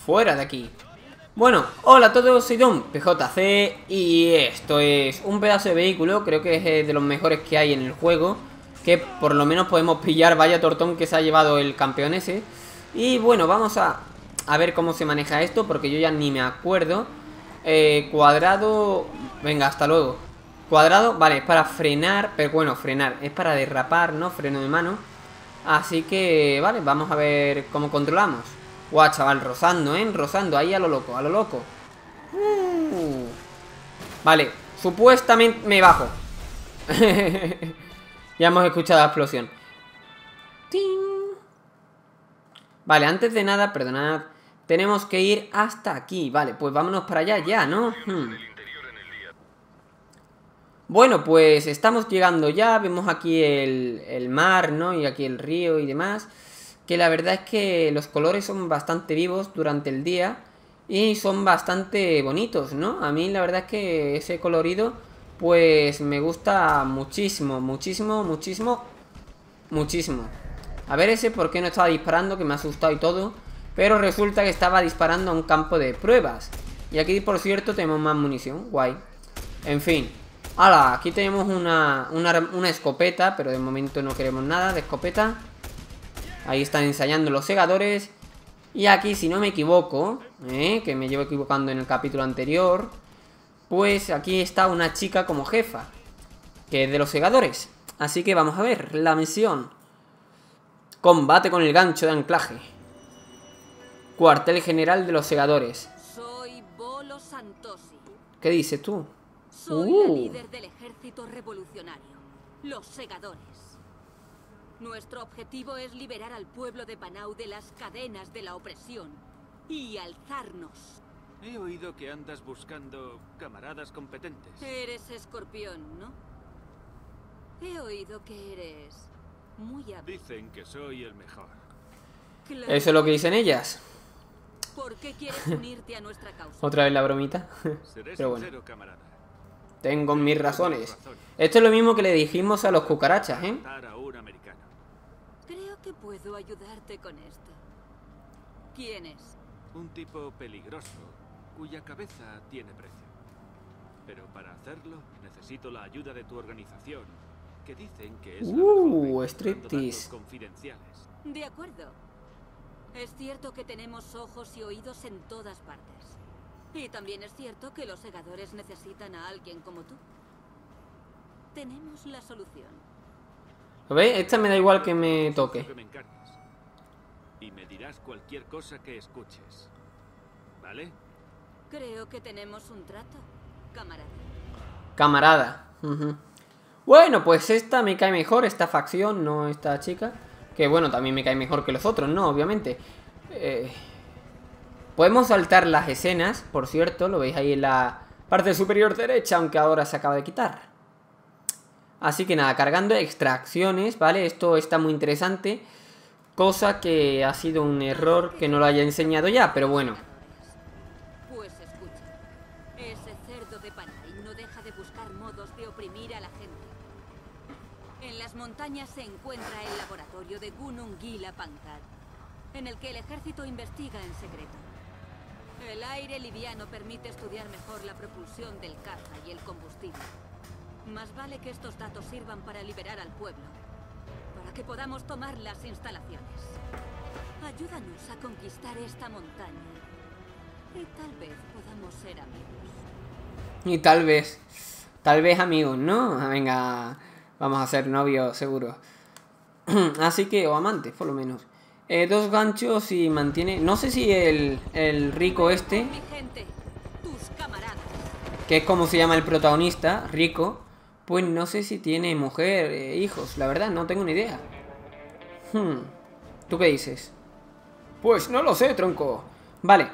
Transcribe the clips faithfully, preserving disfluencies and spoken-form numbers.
Fuera de aquí. Bueno, hola a todos, soy Don P J C y esto es un pedazo de vehículo, creo que es de los mejores que hay en el juego, que por lo menos podemos pillar, vaya tortón que se ha llevado el campeón ese. Y bueno, vamos a, a ver cómo se maneja esto, porque yo ya ni me acuerdo. eh, Cuadrado, venga, hasta luego. Cuadrado, vale, es para frenar, pero bueno, frenar, es para derrapar, ¿no? Freno de mano. Así que, vale, vamos a ver cómo controlamos. Guau, chaval, rozando, ¿eh? Rozando, ahí a lo loco, a lo loco. uh. Vale, supuestamente me bajo. Ya hemos escuchado la explosión. ¡Ting! Vale, antes de nada, perdonad, tenemos que ir hasta aquí. Vale, pues vámonos para allá ya, ¿no? Hmm. Bueno, pues estamos llegando ya. Vemos aquí el, el mar, ¿no? Y aquí el río y demás. Que la verdad es que los colores son bastante vivos durante el día y son bastante bonitos, ¿no? A mí la verdad es que ese colorido pues me gusta muchísimo, muchísimo, muchísimo, muchísimo. A ver ese por qué no estaba disparando, que me ha asustado y todo, pero resulta que estaba disparando a un campo de pruebas. Y aquí, por cierto, tenemos más munición, guay. En fin, ¡hala! Aquí tenemos una, una, una escopeta, pero de momento no queremos nada de escopeta. Ahí están ensayando los segadores. Y aquí, si no me equivoco, ¿eh? que me llevo equivocando en el capítulo anterior, pues aquí está una chica como jefa, que es de los segadores. Así que vamos a ver la misión. Combate con el gancho de anclaje. Cuartel general de los segadores. Soy Bolo Santosi. ¿Qué dices tú? Soy uh. la líder del ejército revolucionario, los segadores. Nuestro objetivo es liberar al pueblo de Panau de las cadenas de la opresión y alzarnos. He oído que andas buscando camaradas competentes. Eres escorpión, ¿no? He oído que eres muy hábil. Dicen que soy el mejor. Claro. Eso es lo que dicen ellas. ¿Por qué quieres unirte a nuestra causa? Otra vez la bromita. Seré Pero bueno, sincero, camarada. tengo mis razones. Esto es lo mismo que le dijimos a los cucarachas, ¿eh? Matar a un americano. Creo que puedo ayudarte con esto. ¿Quién es? Un tipo peligroso cuya cabeza tiene precio. Pero para hacerlo necesito la ayuda de tu organización, que dicen que es la mejor Uh, encontrando striptease. datos confidenciales. De acuerdo. Es cierto que tenemos ojos y oídos en todas partes. Y también es cierto que los segadores necesitan a alguien como tú. Tenemos la solución. ¿Lo veis? Esta me da igual que me toque. Que me encargues. Y me dirás cualquier cosa que escuches. ¿Vale? Creo que tenemos un trato, camarada. Camarada. Uh-huh. Bueno, pues esta me cae mejor, esta facción, no esta chica. Que bueno, también me cae mejor que los otros, ¿no? Obviamente. Eh... Podemos saltar las escenas, por cierto, lo veis ahí en la parte superior derecha, aunque ahora se acaba de quitar. Así que nada, cargando extracciones, ¿vale? Esto está muy interesante. Cosa que ha sido un error que no lo haya enseñado ya, pero bueno. Pues escucha, ese cerdo de Panay no deja de buscar modos de oprimir a la gente. En las montañas se encuentra el laboratorio de Gunungila Pankar, en el que el ejército investiga en secreto. El aire liviano permite estudiar mejor la propulsión del caza y el combustible. Más vale que estos datos sirvan para liberar al pueblo, para que podamos tomar las instalaciones. Ayúdanos a conquistar esta montaña y tal vez podamos ser amigos. Y tal vez, tal vez amigos, ¿no? Venga, vamos a ser novios, seguro. Así que, o amantes, por lo menos. Eh, dos ganchos y mantiene... No sé si el, el rico este, Mi gente, tus camaradas. que es como se llama el protagonista, Rico, pues no sé si tiene mujer, eh, hijos. La verdad, no tengo ni idea. Hmm. ¿Tú qué dices? Pues no lo sé, tronco. Vale.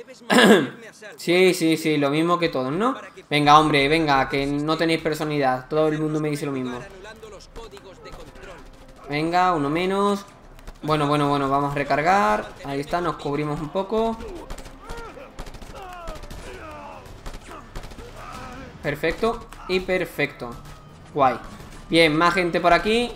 Sí, sí, sí, lo mismo que todos, ¿no? Venga, hombre, venga, que no tenéis personalidad. Todo el mundo me dice lo mismo. Venga, uno menos. Bueno, bueno, bueno, vamos a recargar. Ahí está, nos cubrimos un poco. Perfecto y perfecto. Guay. Bien, más gente por aquí.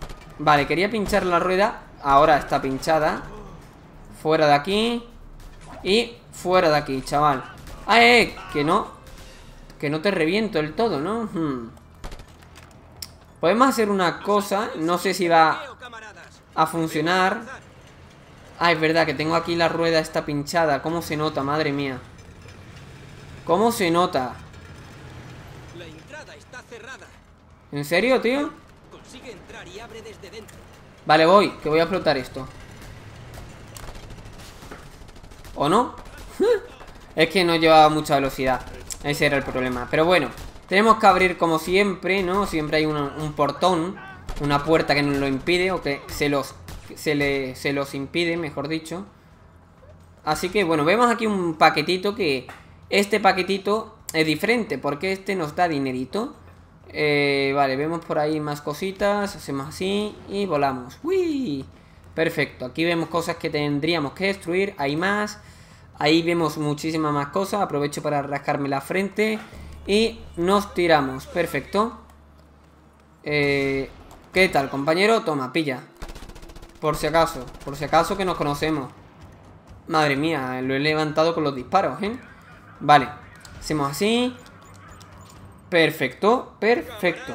Vale, quería pinchar la rueda. Ahora está pinchada. Fuera de aquí. Y fuera de aquí, chaval. ¡Ah, eh! Que no. Que no te reviento del todo, ¿no? Hmm. Podemos hacer una cosa. No sé si va a funcionar. Ah, es verdad que tengo aquí la rueda esta pinchada. ¿Cómo se nota? Madre mía. ¿Cómo se nota? La entrada está cerrada. ¿En serio, tío? Consigue entrar y abre desde dentro. Vale, voy, que voy a explotar esto. ¿O no? Es que no llevaba mucha velocidad. Ese era el problema. Pero bueno, tenemos que abrir como siempre, ¿no? Siempre hay un, un portón, una puerta que nos lo impide, o que se los, se, le, se los impide, mejor dicho. Así que bueno, vemos aquí un paquetito que... Este paquetito es diferente, porque este nos da dinerito. Eh, vale, vemos por ahí más cositas. Hacemos así y volamos. ¡Uy! Perfecto, aquí vemos cosas que tendríamos que destruir. Hay más. Ahí vemos muchísimas más cosas. Aprovecho para rascarme la frente. Y nos tiramos, perfecto. eh, ¿Qué tal, compañero? Toma, pilla. Por si acaso, por si acaso que nos conocemos. Madre mía, lo he levantado con los disparos, ¿eh? Vale, hacemos así. Perfecto, perfecto.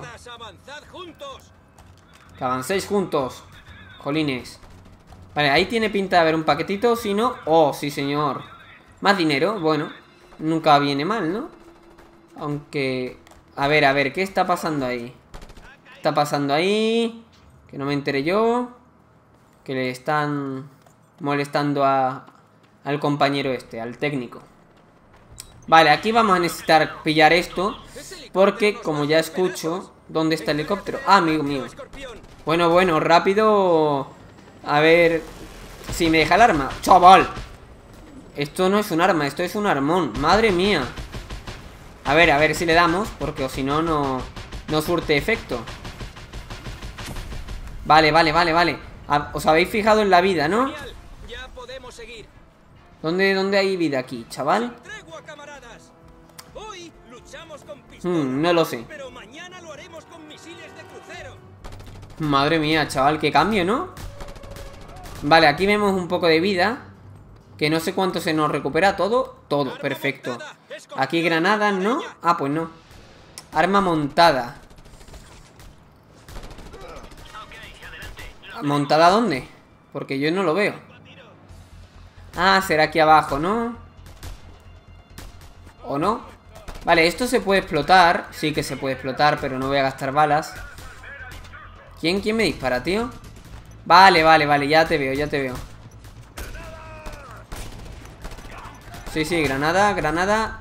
Que avancéis juntos. Jolines. Vale, ahí tiene pinta de haber un paquetito. Si no, oh, sí señor. Más dinero, bueno, nunca viene mal, ¿no? Aunque, a ver, a ver, ¿qué está pasando ahí? ¿Qué está pasando ahí? Que no me enteré yo. Que le están molestando a, al compañero este, al técnico. Vale, aquí vamos a necesitar pillar esto. Porque, como ya escucho, ¿dónde está el helicóptero? Ah, amigo mío. Bueno, bueno, rápido. A ver si me deja el arma. ¡Chaval! Esto no es un arma, esto es un armón. Madre mía. A ver, a ver si le damos. Porque o si no, no no surte efecto. Vale, vale, vale, vale. Os habéis fijado en la vida, ¿no? ¿Dónde, dónde hay vida aquí, chaval? Hmm, no lo sé. Madre mía, chaval, qué cambio, ¿no? Vale, aquí vemos un poco de vida. Que no sé cuánto se nos recupera. ¿Todo? Todo, perfecto. Aquí granadas, ¿no? Ah, pues no. Arma montada. ¿Montada dónde? Porque yo no lo veo. Ah, será aquí abajo, ¿no? ¿O no? Vale, esto se puede explotar. Sí que se puede explotar, pero no voy a gastar balas. ¿Quién, quién me dispara, tío? Vale, vale, vale, ya te veo, ya te veo. Sí, sí, granada, granada.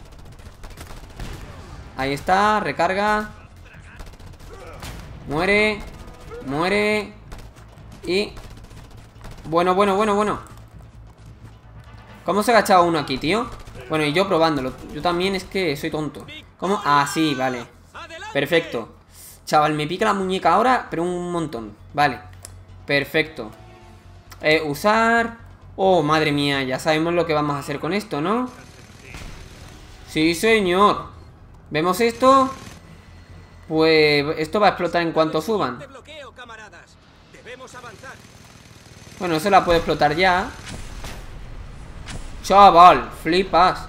Ahí está, recarga. Muere. Muere. Y... Bueno, bueno, bueno, bueno. ¿Cómo se ha agachado uno aquí, tío? Bueno, y yo probándolo. Yo también es que soy tonto. ¿Cómo? Ah, sí, vale. Perfecto. Chaval, me pica la muñeca ahora, pero un montón. Vale. Perfecto. Eh, usar... Oh, madre mía, ya sabemos lo que vamos a hacer con esto, ¿no? Sí, señor. ¿Vemos esto? Pues esto va a explotar en cuanto suban. Bueno, eso la puede explotar ya. Chaval, flipas.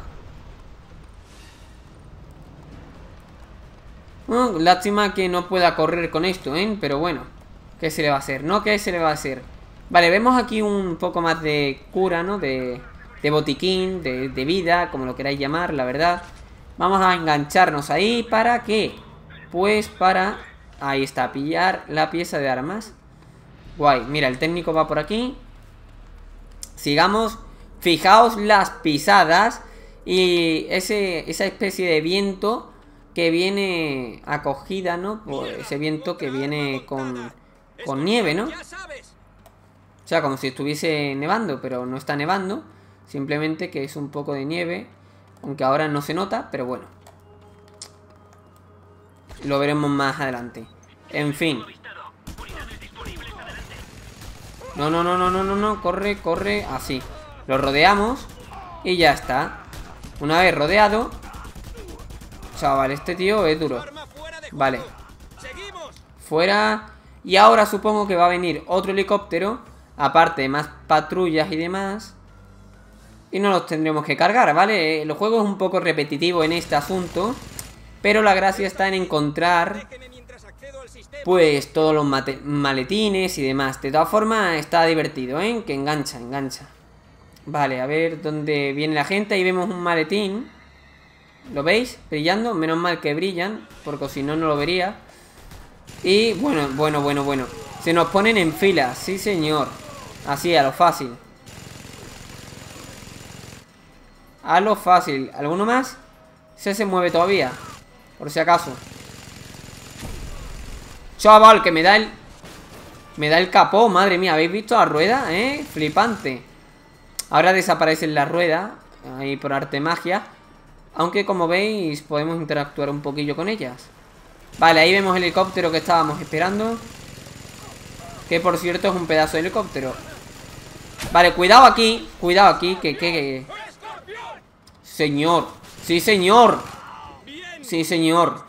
Oh, lástima que no pueda correr con esto, ¿eh? Pero bueno, ¿qué se le va a hacer? ¿No? ¿Qué se le va a hacer? Vale, vemos aquí un poco más de cura, ¿no? De, de botiquín, de, de vida, como lo queráis llamar, la verdad. Vamos a engancharnos ahí. ¿Para qué? Pues para... Ahí está, pillar la pieza de armas. Guay, mira, el técnico va por aquí. Sigamos. Fijaos las pisadas. Y ese, esa especie de viento que viene acogida, ¿no? Pues ese viento que viene con, con nieve, ¿no? O sea, como si estuviese nevando, pero no está nevando. Simplemente que es un poco de nieve. Aunque ahora no se nota, pero bueno. Lo veremos más adelante. En fin. No, no, no, no, no, no, no. Corre, corre. Así. Lo rodeamos. Y ya está. Una vez rodeado. Chaval, este tío es duro. Vale. Fuera. Y ahora supongo que va a venir otro helicóptero. Aparte de más patrullas y demás. y no los tendremos que cargar, ¿vale? El juego es un poco repetitivo en este asunto, pero la gracia está en encontrar pues todos los maletines y demás. De todas formas está divertido, ¿eh? Que engancha, engancha. Vale, a ver dónde viene la gente. Ahí vemos un maletín. ¿Lo veis? Brillando. Menos mal que brillan, porque si no, no lo vería. Y bueno, bueno, bueno, bueno. Se nos ponen en fila, sí señor. Así, a lo fácil. A lo fácil. ¿Alguno más? Ese se mueve todavía, por si acaso. Chaval, que me da el... Me da el capó, madre mía. ¿Habéis visto la rueda? ¿Eh? Flipante. Ahora desaparecen las ruedas. Ahí por arte magia. Aunque como veis podemos interactuar un poquillo con ellas. Vale, ahí vemos el helicóptero que estábamos esperando. Que por cierto es un pedazo de helicóptero. Vale, cuidado aquí. Cuidado aquí, que... que, que... Señor. Sí, señor. Sí, señor.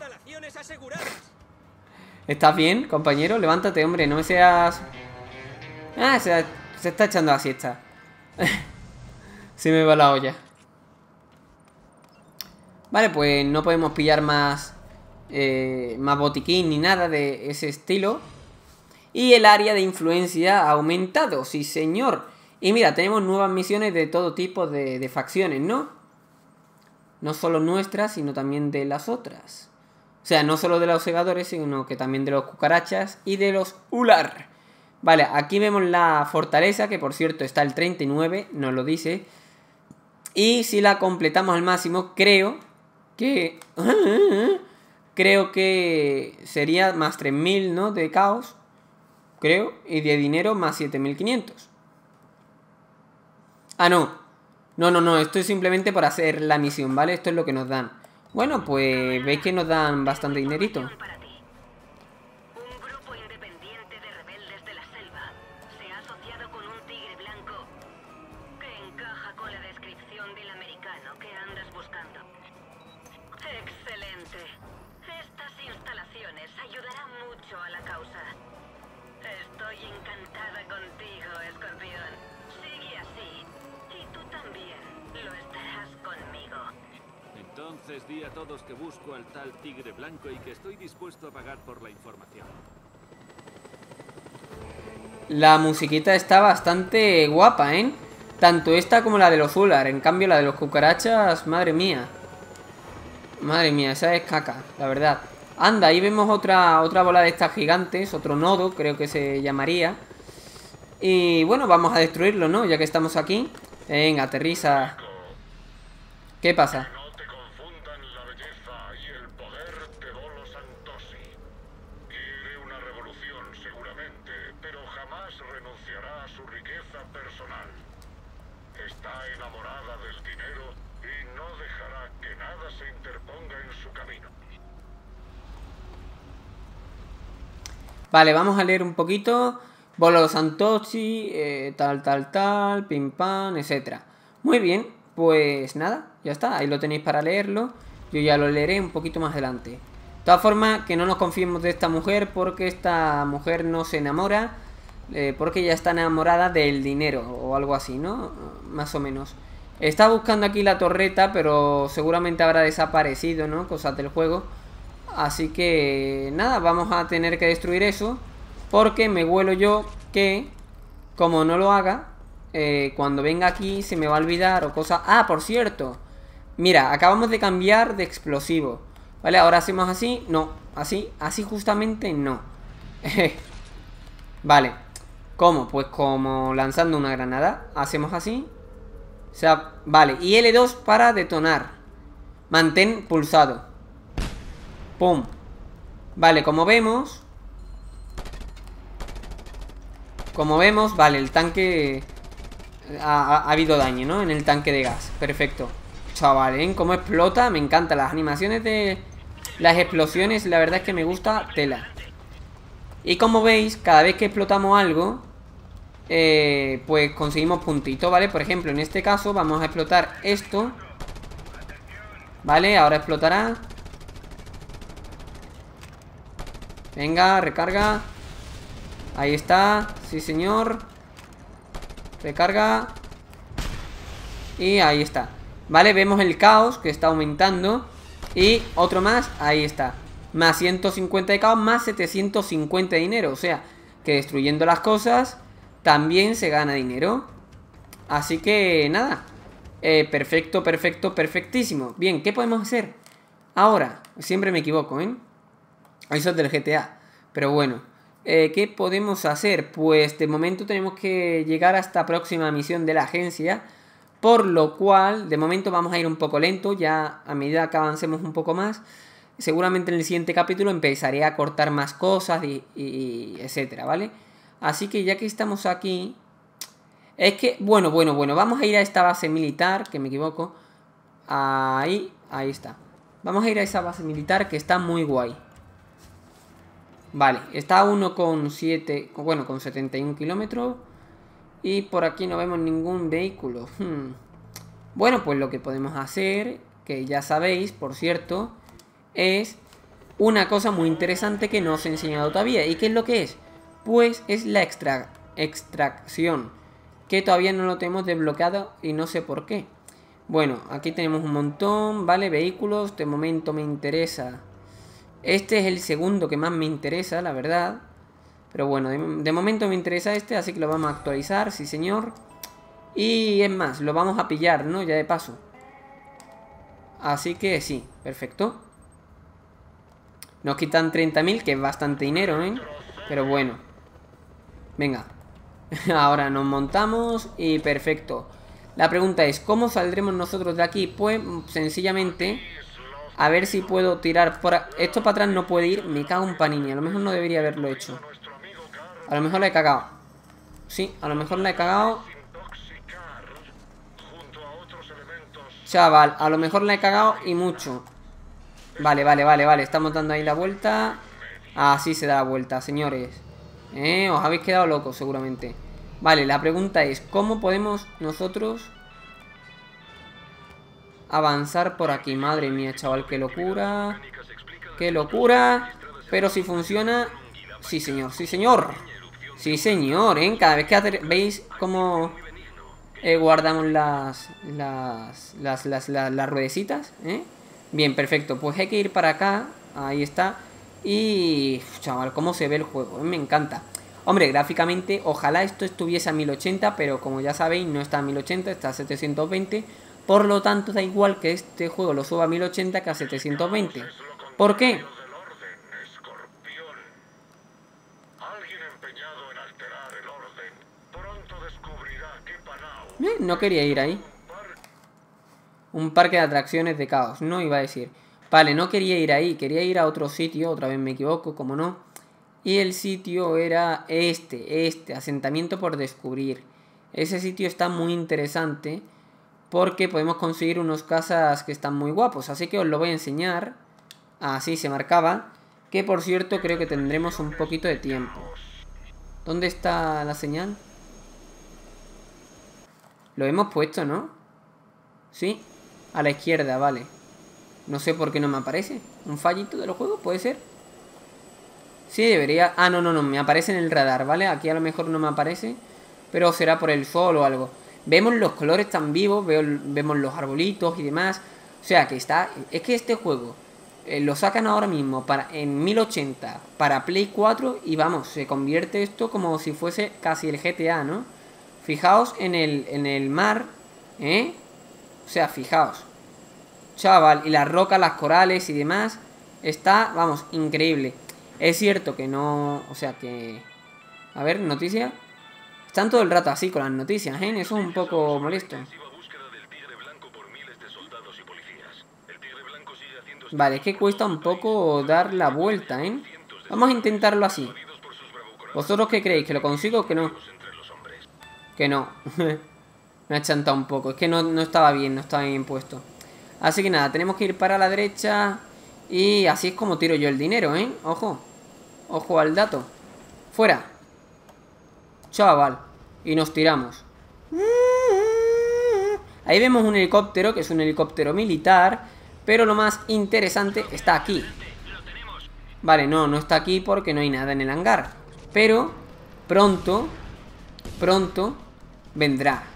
¿Estás bien, compañero? Levántate, hombre, no me seas... Ah, se, se está echando la siesta. Se me va la olla. Vale, pues no podemos pillar más eh, más botiquín ni nada de ese estilo. Y el área de influencia ha aumentado, sí señor. Y mira, tenemos nuevas misiones de todo tipo de, de facciones, ¿no? No solo nuestras, sino también de las otras. O sea, no solo de los segadores, sino que también de los cucarachas y de los ular. Vale, aquí vemos la fortaleza, que por cierto está el treinta y nueve, nos lo dice. Y si la completamos al máximo, creo que... creo que sería más tres mil, ¿no? De caos, creo. Y de dinero más siete mil quinientos. Ah, no. No, no, no. Esto es simplemente por hacer la misión, ¿vale? Esto es lo que nos dan. Bueno, pues veis que nos dan bastante dinerito. Entonces di a todos que busco al tal tigre blanco y que estoy dispuesto a pagar por la información. La musiquita está bastante guapa, ¿eh? Tanto esta como la de los Ular. En cambio la de los cucarachas, madre mía. Madre mía, esa es caca, la verdad. Anda, ahí vemos otra, otra bola de estas gigantes. Otro nodo, creo que se llamaría. Y bueno, vamos a destruirlo, ¿no? Ya que estamos aquí. Venga, aterriza. ¿Qué pasa? Vale, vamos a leer un poquito. Bolo Santoshi, eh, tal, tal, tal, pim pam, etcétera. Muy bien, pues nada, ya está. Ahí lo tenéis para leerlo. Yo ya lo leeré un poquito más adelante. De todas formas, que no nos confiemos de esta mujer, porque esta mujer no se enamora, eh, porque ya está enamorada del dinero o algo así, ¿no? Más o menos. Está buscando aquí la torreta, pero seguramente habrá desaparecido, ¿no? Cosas del juego. Así que nada, vamos a tener que destruir eso, porque me huelo yo que, como no lo haga, eh, cuando venga aquí se me va a olvidar o cosas... Ah, por cierto, mira, acabamos de cambiar de explosivo. Vale, ahora hacemos así, no, así, así justamente no. Vale, ¿cómo? Pues como lanzando una granada. Hacemos así. O sea, vale, y L dos para detonar. Mantén pulsado. Pum. Vale, como vemos Como vemos, vale, el tanque ha, ha, ha habido daño, ¿no? En el tanque de gas, perfecto. Chaval, ¿eh? Cómo explota, me encantan las animaciones de las explosiones. La verdad es que me gusta tela. Y como veis, cada vez que explotamos algo, eh, pues conseguimos puntitos, ¿vale? Por ejemplo, en este caso vamos a explotar esto. Vale, ahora explotará. Venga, recarga. Ahí está, sí señor. Recarga. Y ahí está. Vale, vemos el caos que está aumentando. Y otro más, ahí está. Más ciento cincuenta de caos, más setecientos cincuenta de dinero. O sea, que destruyendo las cosas también se gana dinero. Así que nada, eh, perfecto, perfecto, perfectísimo. Bien, ¿qué podemos hacer? Ahora, siempre me equivoco, ¿eh? Eso es del G T A. Pero bueno, eh, ¿qué podemos hacer? Pues de momento tenemos que llegar a esta próxima misión de la agencia. Por lo cual, de momento vamos a ir un poco lento. Ya a medida que avancemos un poco más, seguramente en el siguiente capítulo empezaré a cortar más cosas y, y, y etcétera, ¿vale? Así que ya que estamos aquí... Es que, bueno, bueno, bueno, vamos a ir a esta base militar, que me equivoco. Ahí, ahí está. Vamos a ir a esa base militar que está muy guay. Vale, está a uno coma siete, bueno, con setenta y un kilómetros. Y por aquí no vemos ningún vehículo. Hmm. Bueno, pues lo que podemos hacer, que ya sabéis, por cierto, es una cosa muy interesante que no os he enseñado todavía. ¿Y qué es lo que es? Pues es la extra extracción, que todavía no lo tenemos desbloqueado y no sé por qué. Bueno, aquí tenemos un montón, ¿vale? Vehículos, de momento me interesa. Este es el segundo que más me interesa, la verdad. Pero bueno, de, de momento me interesa este, así que lo vamos a actualizar, sí señor. Y es más, lo vamos a pillar, ¿no? Ya de paso. Así que sí, perfecto. Nos quitan treinta mil, que es bastante dinero, ¿eh? Pero bueno. Venga. Ahora nos montamos y perfecto. La pregunta es, ¿cómo saldremos nosotros de aquí? Pues sencillamente, a ver si puedo tirar por... Esto para atrás no puede ir, me cago en panini. A lo mejor no debería haberlo hecho. A lo mejor la he cagado. Sí, a lo mejor la he cagado. Chaval, a lo mejor la he cagado y mucho. Vale, vale, vale, vale. Estamos dando ahí la vuelta. Así se da la vuelta, señores. Eh, os habéis quedado locos seguramente. Vale, la pregunta es, ¿cómo podemos nosotros avanzar por aquí? Madre mía, chaval, qué locura. Qué locura. Pero si funciona... Sí, señor, sí, señor. Sí, señor, ¿eh? Cada vez que hace... ¿Veis cómo eh, guardamos las las, las, las, las, las ruedecitas? ¿Eh? Bien, perfecto. Pues hay que ir para acá. Ahí está. Y... chaval, cómo se ve el juego. ¿eh? Me encanta. Hombre, gráficamente, ojalá esto estuviese a mil ochenta, pero como ya sabéis, no está a mil ochenta, está a setecientos veinte. Por lo tanto, da igual que este juego lo suba a mil ochenta que a setecientos veinte. ¿Por qué? Eh, no quería ir ahí. Un parque de atracciones de caos, no iba a decir. Vale, no quería ir ahí, quería ir a otro sitio, otra vez me equivoco, como no. Y el sitio era este, este, asentamiento por descubrir. Ese sitio está muy interesante porque podemos conseguir unos casas que están muy guapos. Así que os lo voy a enseñar. Así se marcaba. Que por cierto creo que tendremos un poquito de tiempo. ¿Dónde está la señal? Lo hemos puesto, ¿no? Sí, a la izquierda, vale. No sé por qué no me aparece. ¿Un fallito de los juegos? ¿Puede ser? Sí, debería... Ah, no, no, no, me aparece en el radar, ¿vale? Aquí a lo mejor no me aparece, pero será por el sol o algo. Vemos los colores tan vivos, veo, vemos los arbolitos y demás. O sea, que está... Es que este juego eh, lo sacan ahora mismo para en mil ochenta para Play cuatro y vamos, se convierte esto como si fuese casi el G T A, ¿no? Fijaos en el, en el mar, ¿eh? O sea, fijaos. Chaval, y las rocas, las corales y demás. Está, vamos, increíble. Es cierto que no... O sea que... A ver, noticias. Están todo el rato así con las noticias, ¿eh? Eso es un poco molesto. Vale, es que cuesta un poco dar la vuelta, ¿eh? Vamos a intentarlo así. ¿Vosotros qué creéis? ¿Que lo consigo o que no? Que no. Me ha chantado un poco. Es que no, no estaba bien, no estaba bien puesto. Así que nada, tenemos que ir para la derecha. Y así es como tiro yo el dinero, ¿eh? Ojo. Ojo al dato. Fuera. Chaval. Y nos tiramos. Ahí vemos un helicóptero, que es un helicóptero militar. Pero lo más interesante está aquí. Vale, no, no está aquí porque no hay nada en el hangar. Pero pronto, pronto vendrá.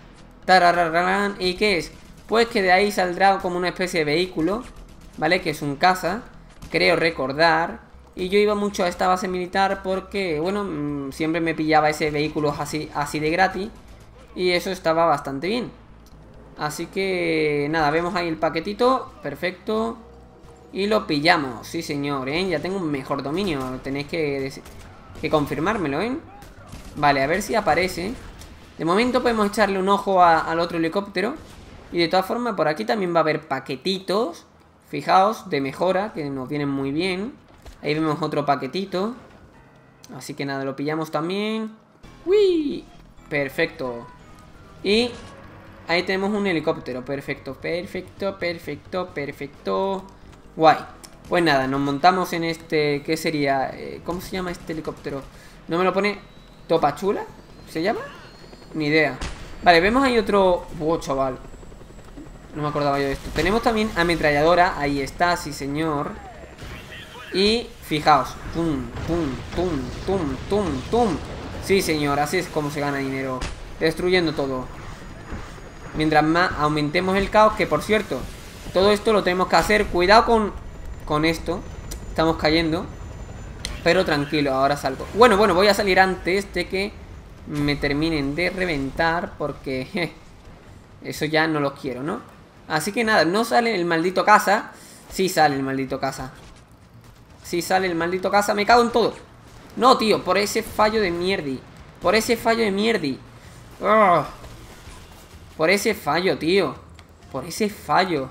Tarararán. ¿Y qué es? Pues que de ahí saldrá como una especie de vehículo, ¿vale? Que es un caza, creo recordar. Y yo iba mucho a esta base militar porque, bueno, siempre me pillaba ese vehículo así, así de gratis. Y eso estaba bastante bien. Así que, nada, vemos ahí el paquetito. Perfecto. Y lo pillamos, sí señor, ¿eh? Ya tengo un mejor dominio. Tenéis que, que confirmármelo, ¿eh? Vale, a ver si aparece. De momento podemos echarle un ojo a, al otro helicóptero. Y de todas formas, por aquí también va a haber paquetitos, fijaos, de mejora, que nos vienen muy bien. Ahí vemos otro paquetito. Así que nada, lo pillamos también. ¡Uy! Perfecto. Y ahí tenemos un helicóptero. Perfecto, perfecto, perfecto, perfecto. Guay. Pues nada, nos montamos en este... ¿Qué sería? Eh, ¿Cómo se llama este helicóptero? ¿No me lo pone? ¿Topachula? ¿Se llama? Ni idea. Vale, vemos ahí otro... ¡Wow, chaval! No me acordaba yo de esto. Tenemos también ametralladora. Ahí está, sí señor. Y fijaos. Tum, tum, tum, tum, tum, tum. Sí señor, así es como se gana dinero. Destruyendo todo. Mientras más aumentemos el caos. Que por cierto, todo esto lo tenemos que hacer. Cuidado con, con esto. Estamos cayendo. Pero tranquilo, ahora salgo. Bueno, bueno, voy a salir antes de que me terminen de reventar. Porque je, eso ya no lo quiero, ¿no? Así que nada, no sale el maldito caza. Sí sale el maldito caza. Sí sale el maldito caza. Me cago en todo. No, tío, por ese fallo de mierdi. Por ese fallo de mierdi. Ugh. Por ese fallo, tío. Por ese fallo.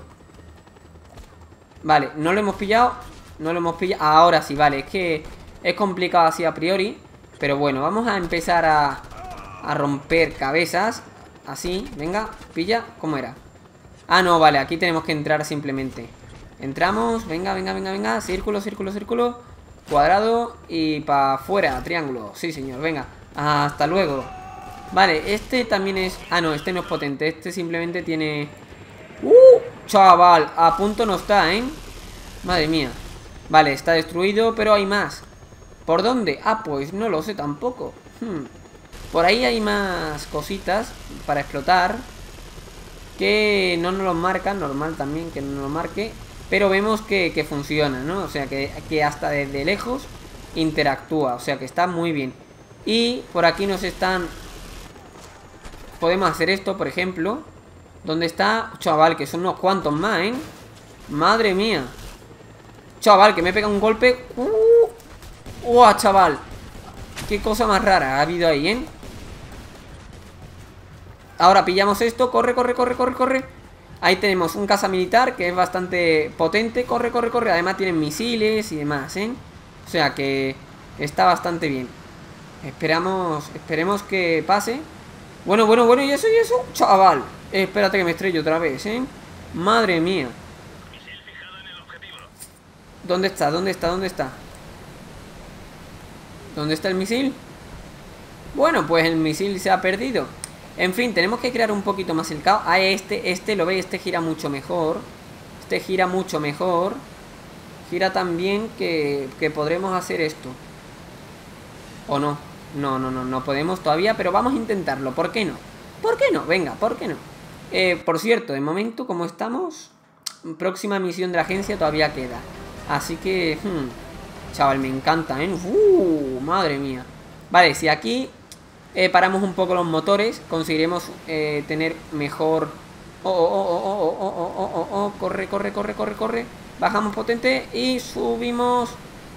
Vale, no lo hemos pillado. No lo hemos pillado. Ahora sí, vale. Es que es complicado así a priori. Pero bueno, vamos a empezar a, a romper cabezas. Así, venga, pilla. ¿Cómo era? Ah, no, vale, aquí tenemos que entrar simplemente. Entramos, venga, venga, venga, venga. Círculo, círculo, círculo. Cuadrado y para afuera, triángulo. Sí, señor, venga, hasta luego. Vale, este también es... Ah, no, este no es potente. Este simplemente tiene... ¡Uh! Chaval, a punto no está, ¿eh? Madre mía. Vale, está destruido, pero hay más. ¿Por dónde? Ah, pues no lo sé tampoco. hmm. Por ahí hay más cositas para explotar que no nos lo marcan, normal también que no nos lo marque. Pero vemos que, que funciona, ¿no? O sea, que, que hasta desde lejos interactúa, o sea, que está muy bien. Y por aquí nos están... Podemos hacer esto, por ejemplo. ¿Dónde está? Chaval, que son unos cuantos más, ¿eh? Madre mía. Chaval, que me pega un golpe. ¡Uh! ¡Uah, chaval! Qué cosa más rara ha habido ahí, ¿eh? Ahora pillamos esto. Corre, corre, corre, corre, corre. Ahí tenemos un caza militar que es bastante potente. Corre, corre, corre. Además tienen misiles y demás, ¿eh? O sea que está bastante bien. Esperamos, esperemos que pase. Bueno, bueno, bueno, y eso, y eso. Chaval, eh, espérate que me estrello otra vez, ¿eh? Madre mía. ¿Dónde está? ¿Dónde está? ¿Dónde está? ¿Dónde está el misil? Bueno, pues el misil se ha perdido. En fin, tenemos que crear un poquito más el caos. Ah, este, este, lo veis, este gira mucho mejor. Este gira mucho mejor. Gira tan bien que, que podremos hacer esto. ¿O no? No, no, no, no podemos todavía, pero vamos a intentarlo. ¿Por qué no? ¿Por qué no? Venga, ¿por qué no? Eh, por cierto, de momento, como estamos, próxima misión de la agencia todavía queda. Así que, hmm, chaval, me encanta, ¿eh? Uh, madre mía. Vale, si aquí eh, paramos un poco los motores, conseguiremos eh, tener mejor... Oh, oh, oh, oh, oh, oh, oh, oh, oh, oh, corre, corre, corre, corre, corre. Bajamos potente y subimos.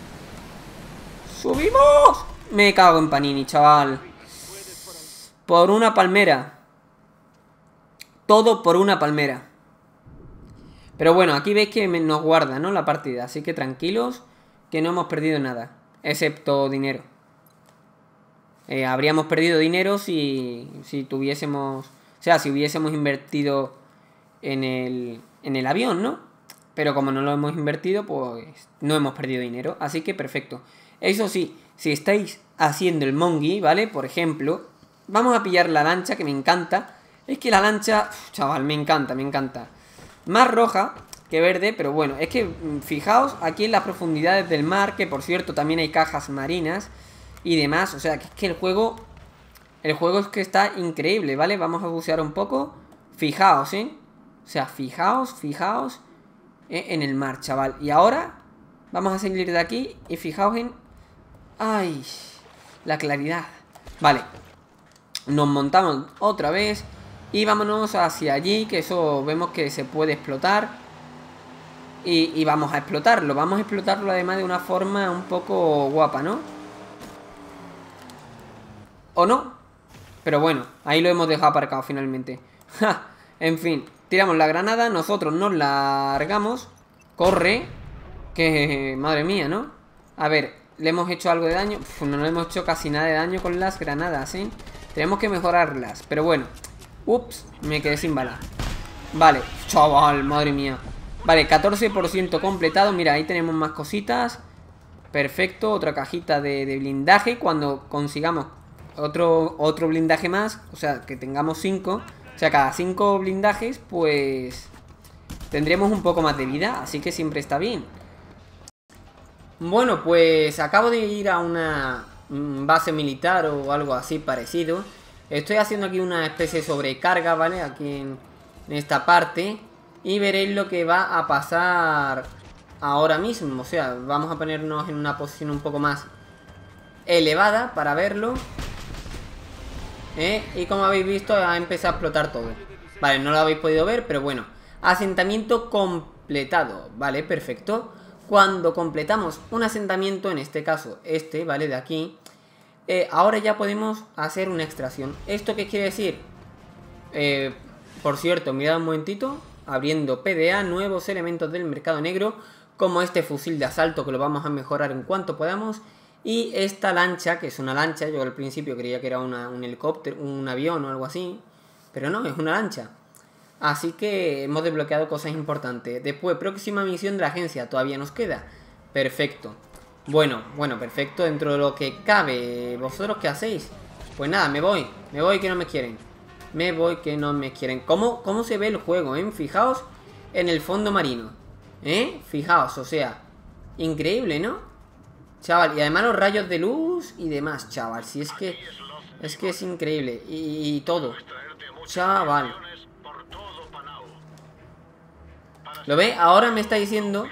¡Subimos! Me cago en Panini, chaval. Por una palmera. Todo por una palmera. Pero bueno, aquí veis que nos guarda, ¿no? La partida. Así que tranquilos, que no hemos perdido nada. Excepto dinero. Eh, habríamos perdido dinero si, si tuviésemos... O sea, si hubiésemos invertido en el, en el avión, ¿no? Pero como no lo hemos invertido, pues no hemos perdido dinero. Así que perfecto. Eso sí, si estáis haciendo el mongi, ¿vale? Por ejemplo, vamos a pillar la lancha, que me encanta. Es que la lancha, uf, chaval, me encanta, me encanta. Más roja que verde, pero bueno, es que fijaos aquí en las profundidades del mar, que por cierto también hay cajas marinas y demás. O sea, que es que el juego El juego es que está increíble, ¿vale? Vamos a bucear un poco. Fijaos, ¿eh? O sea, fijaos, fijaos eh, en el mar, chaval. Y ahora vamos a salir de aquí y fijaos en... ¡Ay! La claridad. Vale. Nos montamos otra vez y vámonos hacia allí, que eso vemos que se puede explotar. Y, y vamos a explotarlo. Vamos a explotarlo además de una forma un poco guapa, ¿no? ¿O no? Pero bueno, ahí lo hemos dejado aparcado finalmente. ¡Ja! En fin, tiramos la granada, nosotros nos largamos. Corre. Que madre mía, ¿no? A ver, ¿le hemos hecho algo de daño? Uf, no le hemos hecho casi nada de daño con las granadas, ¿eh? Tenemos que mejorarlas, pero bueno. Ups, me quedé sin bala. Vale, chaval, madre mía. Vale, catorce por ciento completado. Mira, ahí tenemos más cositas. Perfecto, otra cajita de, de blindaje. Cuando consigamos otro, otro blindaje más, o sea, que tengamos cinco, o sea, cada cinco blindajes, pues tendremos un poco más de vida, así que siempre está bien. Bueno, pues acabo de ir a una base militar o algo así parecido. Estoy haciendo aquí una especie de sobrecarga, ¿vale? Aquí en, en esta parte. Y veréis lo que va a pasar ahora mismo. O sea, vamos a ponernos en una posición un poco más elevada para verlo. ¿Eh? Y como habéis visto, ha empezado a explotar todo. Vale, no lo habéis podido ver, pero bueno. Asentamiento completado. Vale, perfecto. Cuando completamos un asentamiento, en este caso este, ¿vale? De aquí, eh, ahora ya podemos hacer una extracción. ¿Esto qué quiere decir? Eh, por cierto, mirad un momentito. Abriendo P D A, nuevos elementos del mercado negro, como este fusil de asalto que lo vamos a mejorar en cuanto podamos. Y esta lancha, que es una lancha, yo al principio creía que era una, un helicóptero, un avión o algo así, pero no, es una lancha. Así que hemos desbloqueado cosas importantes. Después, próxima misión de la agencia, todavía nos queda. Perfecto. Bueno, bueno, perfecto, dentro de lo que cabe. ¿Vosotros qué hacéis? Pues nada, me voy, me voy que no me quieren. Me voy que no me quieren. ¿Cómo, cómo se ve el juego, eh? Fijaos en el fondo marino, ¿eh? Fijaos, o sea, increíble, ¿no? Chaval, y además los rayos de luz y demás, chaval. Si es que es que es increíble. Y, y todo, chaval. ¿Lo ve? Ahora me está diciendo...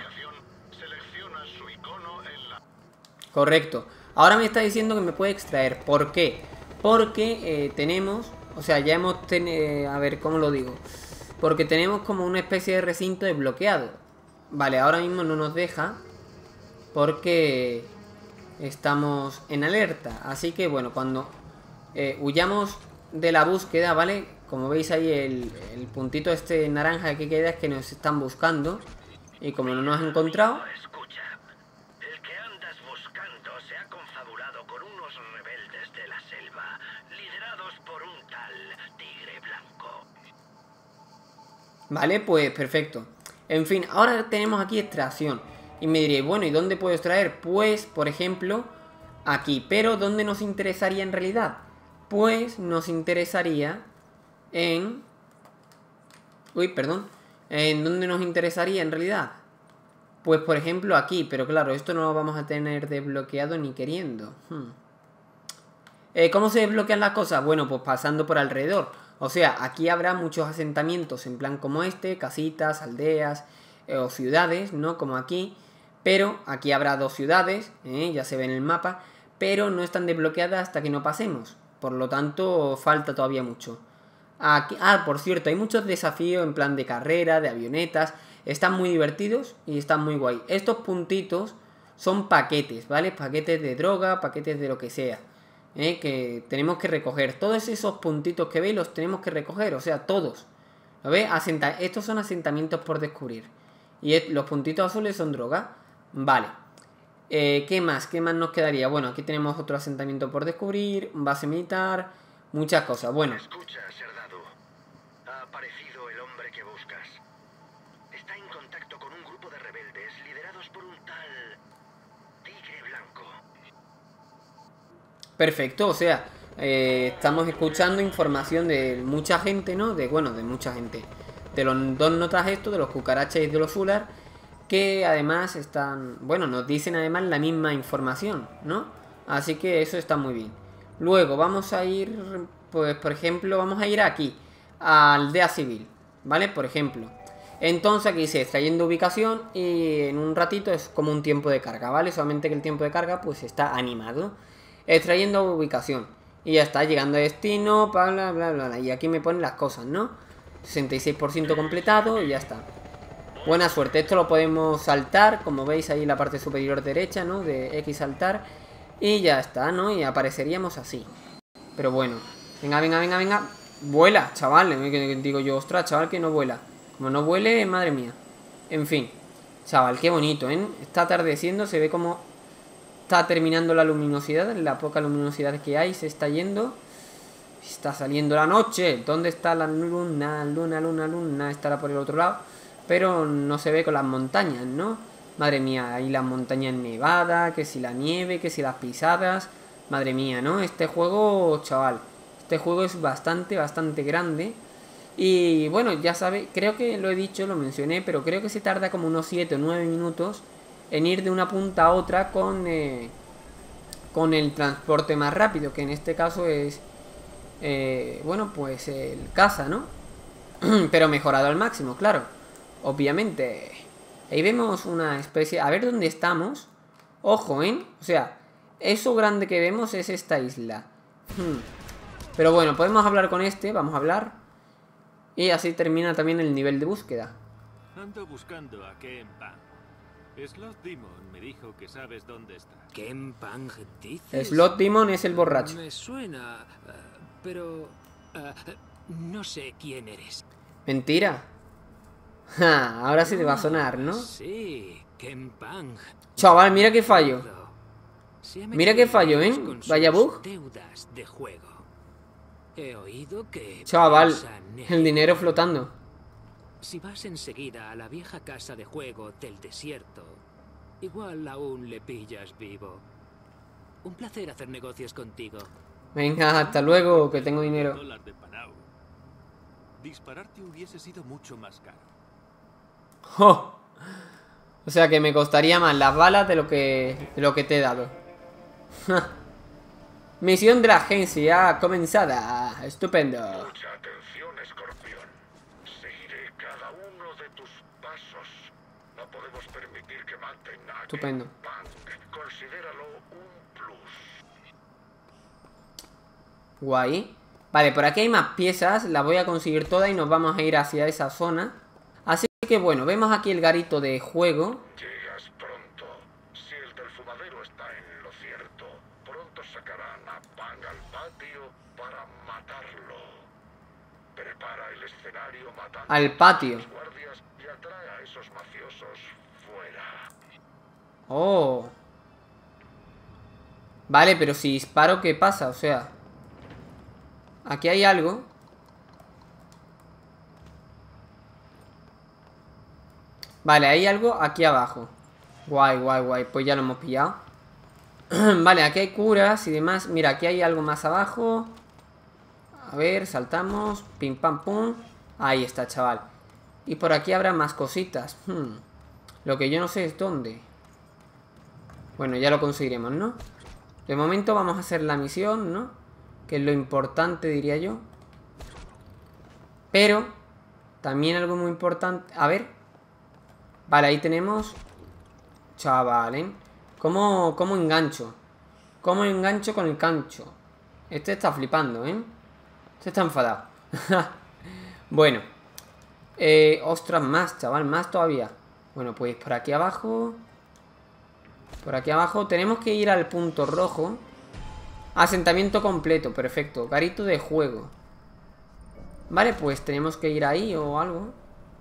Correcto. Ahora me está diciendo que me puede extraer. ¿Por qué? Porque eh, tenemos... O sea, ya hemos tenido... A ver, ¿cómo lo digo? Porque tenemos como una especie de recinto desbloqueado. Vale, ahora mismo no nos deja. Porque estamos en alerta. Así que, bueno, cuando eh, huyamos de la búsqueda, ¿vale? Como veis ahí, el, el puntito este naranja que queda es que nos están buscando. Y como no nos han encontrado... Vale, pues perfecto. En fin, ahora tenemos aquí extracción. Y me diréis, bueno, ¿y dónde puedo extraer? Pues, por ejemplo, aquí. Pero, ¿dónde nos interesaría en realidad? Pues nos interesaría en... Uy, perdón. ¿En dónde nos interesaría en realidad? Pues, por ejemplo, aquí. Pero claro, esto no lo vamos a tener desbloqueado ni queriendo. Hmm. Eh, ¿Cómo se desbloquean las cosas? Bueno, pues pasando por alrededor. O sea, aquí habrá muchos asentamientos en plan como este, casitas, aldeas eh, o ciudades, ¿no? Como aquí. Pero aquí habrá dos ciudades, ¿eh? Ya se ve en el mapa, pero no están desbloqueadas hasta que no pasemos. Por lo tanto, falta todavía mucho. Aquí, ah, por cierto, hay muchos desafíos en plan de carrera, de avionetas. Están muy divertidos y están muy guay. Estos puntitos son paquetes, ¿vale? Paquetes de droga, paquetes de lo que sea. ¿Eh? Que tenemos que recoger. Todos esos puntitos que veis los tenemos que recoger. O sea, todos. ¿Lo veis? Asenta Estos son asentamientos por descubrir. Y es los puntitos azules son droga. Vale. Eh, ¿Qué más? ¿Qué más nos quedaría? Bueno, aquí tenemos otro asentamiento por descubrir. Base militar. Muchas cosas. Bueno. Escucha, Serdadu. Ha aparecido el hombre que buscas. Está en contacto con un grupo de rebeldes liderados por un tal... Tigre Blanco. Perfecto, o sea, eh, estamos escuchando información de mucha gente, ¿no? De, bueno, de mucha gente. De los dos notas estos, de los cucarachas y de los fular, que además están, bueno, nos dicen además la misma información, ¿no? Así que eso está muy bien. Luego vamos a ir, pues por ejemplo, vamos a ir aquí, a aldea civil, ¿vale? Por ejemplo. Entonces aquí dice extrayendo ubicación y en un ratito es como un tiempo de carga, ¿vale? Solamente que el tiempo de carga pues está animado. Extrayendo ubicación. Y ya está, llegando a destino, bla, bla, bla, bla. Y aquí me ponen las cosas, ¿no? sesenta y seis por ciento completado y ya está. Buena suerte, esto lo podemos saltar, como veis ahí en la parte superior derecha, ¿no? De X saltar. Y ya está, ¿no? Y apareceríamos así. Pero bueno, venga, venga, venga, venga. Vuela, chaval, digo yo, ostras, chaval, que no vuela. Como no vuele, madre mía. En fin, chaval, qué bonito, ¿eh? Está atardeciendo, se ve como está terminando la luminosidad. La poca luminosidad que hay se está yendo. Está saliendo la noche. ¿Dónde está la luna? Luna, luna, luna. Estará por el otro lado. Pero no se ve con las montañas, ¿no? Madre mía, ahí las montañas nevadas. Que si la nieve, que si las pisadas. Madre mía, ¿no? Este juego, chaval, este juego es bastante, bastante grande. Y bueno, ya sabéis, creo que lo he dicho, lo mencioné, pero creo que se tarda como unos siete o nueve minutos en ir de una punta a otra con, eh, con el transporte más rápido, que en este caso es, eh, bueno, pues el caza, ¿no? Pero mejorado al máximo, claro, obviamente. Ahí vemos una especie, a ver dónde estamos. Ojo, ¿eh? O sea, eso grande que vemos es esta isla. Hmm. Pero bueno, podemos hablar con este, vamos a hablar. Y así termina también el nivel de búsqueda. Ando buscando a Ken Pang. Slot Demon me dijo que sabes dónde está. ¿Ken Pang dices? Slot Demon es el borracho. Me suena, uh, pero uh, no sé quién eres. Mentira. Ja, ahora sí te va a sonar, ¿no? Sí, Ken Pang. Chaval, mira qué fallo. Mira qué fallo, ¿eh? Vaya bug. Deudas de juego. He oído que Chaval, el dinero flotando. Si vas enseguida a la vieja casa de juego del desierto, igual aún le pillas vivo. Un placer hacer negocios contigo. Venga, hasta luego, que tengo dinero. Dólar de Panau. Dispararte hubiese sido mucho más caro. Oh. O sea que me costaría más las balas de lo que, de lo que te he dado. Misión de la agencia comenzada. Estupendo. Mucha atención, Escorpión. Seguiré cada uno de tus pasos. No podemos permitir que maten a Estupendo. Ken Pang. Considéralo un plus. Guay. Vale, por aquí hay más piezas. Las voy a conseguir todas y nos vamos a ir hacia esa zona. Así que bueno, vemos aquí el garito de juego. Llegas pronto. Si el del fumadero está en lo cierto, pronto sacarán a Pang al patio para matarlo. Prepara el escenario matando Al patio. a los guardias y atrae a esos mafiosos fuera. Oh. Vale, pero si disparo, ¿qué pasa? O sea, aquí hay algo. Vale, hay algo aquí abajo. Guay, guay, guay. Pues ya lo hemos pillado. Vale, aquí hay curas y demás. Mira, aquí hay algo más abajo. A ver, saltamos. Pim, pam, pum. Ahí está, chaval. Y por aquí habrá más cositas. Hmm. Lo que yo no sé es dónde. Bueno, ya lo conseguiremos, ¿no? De momento vamos a hacer la misión, ¿no? Que es lo importante, diría yo. Pero también algo muy importante. A ver. Vale, ahí tenemos. Chaval, ¿eh? ¿Cómo, cómo engancho? ¿Cómo engancho con el cancho? Este está flipando, ¿eh? Este está enfadado. Bueno. Eh, ostras, más, chaval, más todavía. Bueno, pues por aquí abajo. Por aquí abajo tenemos que ir al punto rojo. Asentamiento completo, perfecto. Garito de juego. Vale, pues tenemos que ir ahí o algo.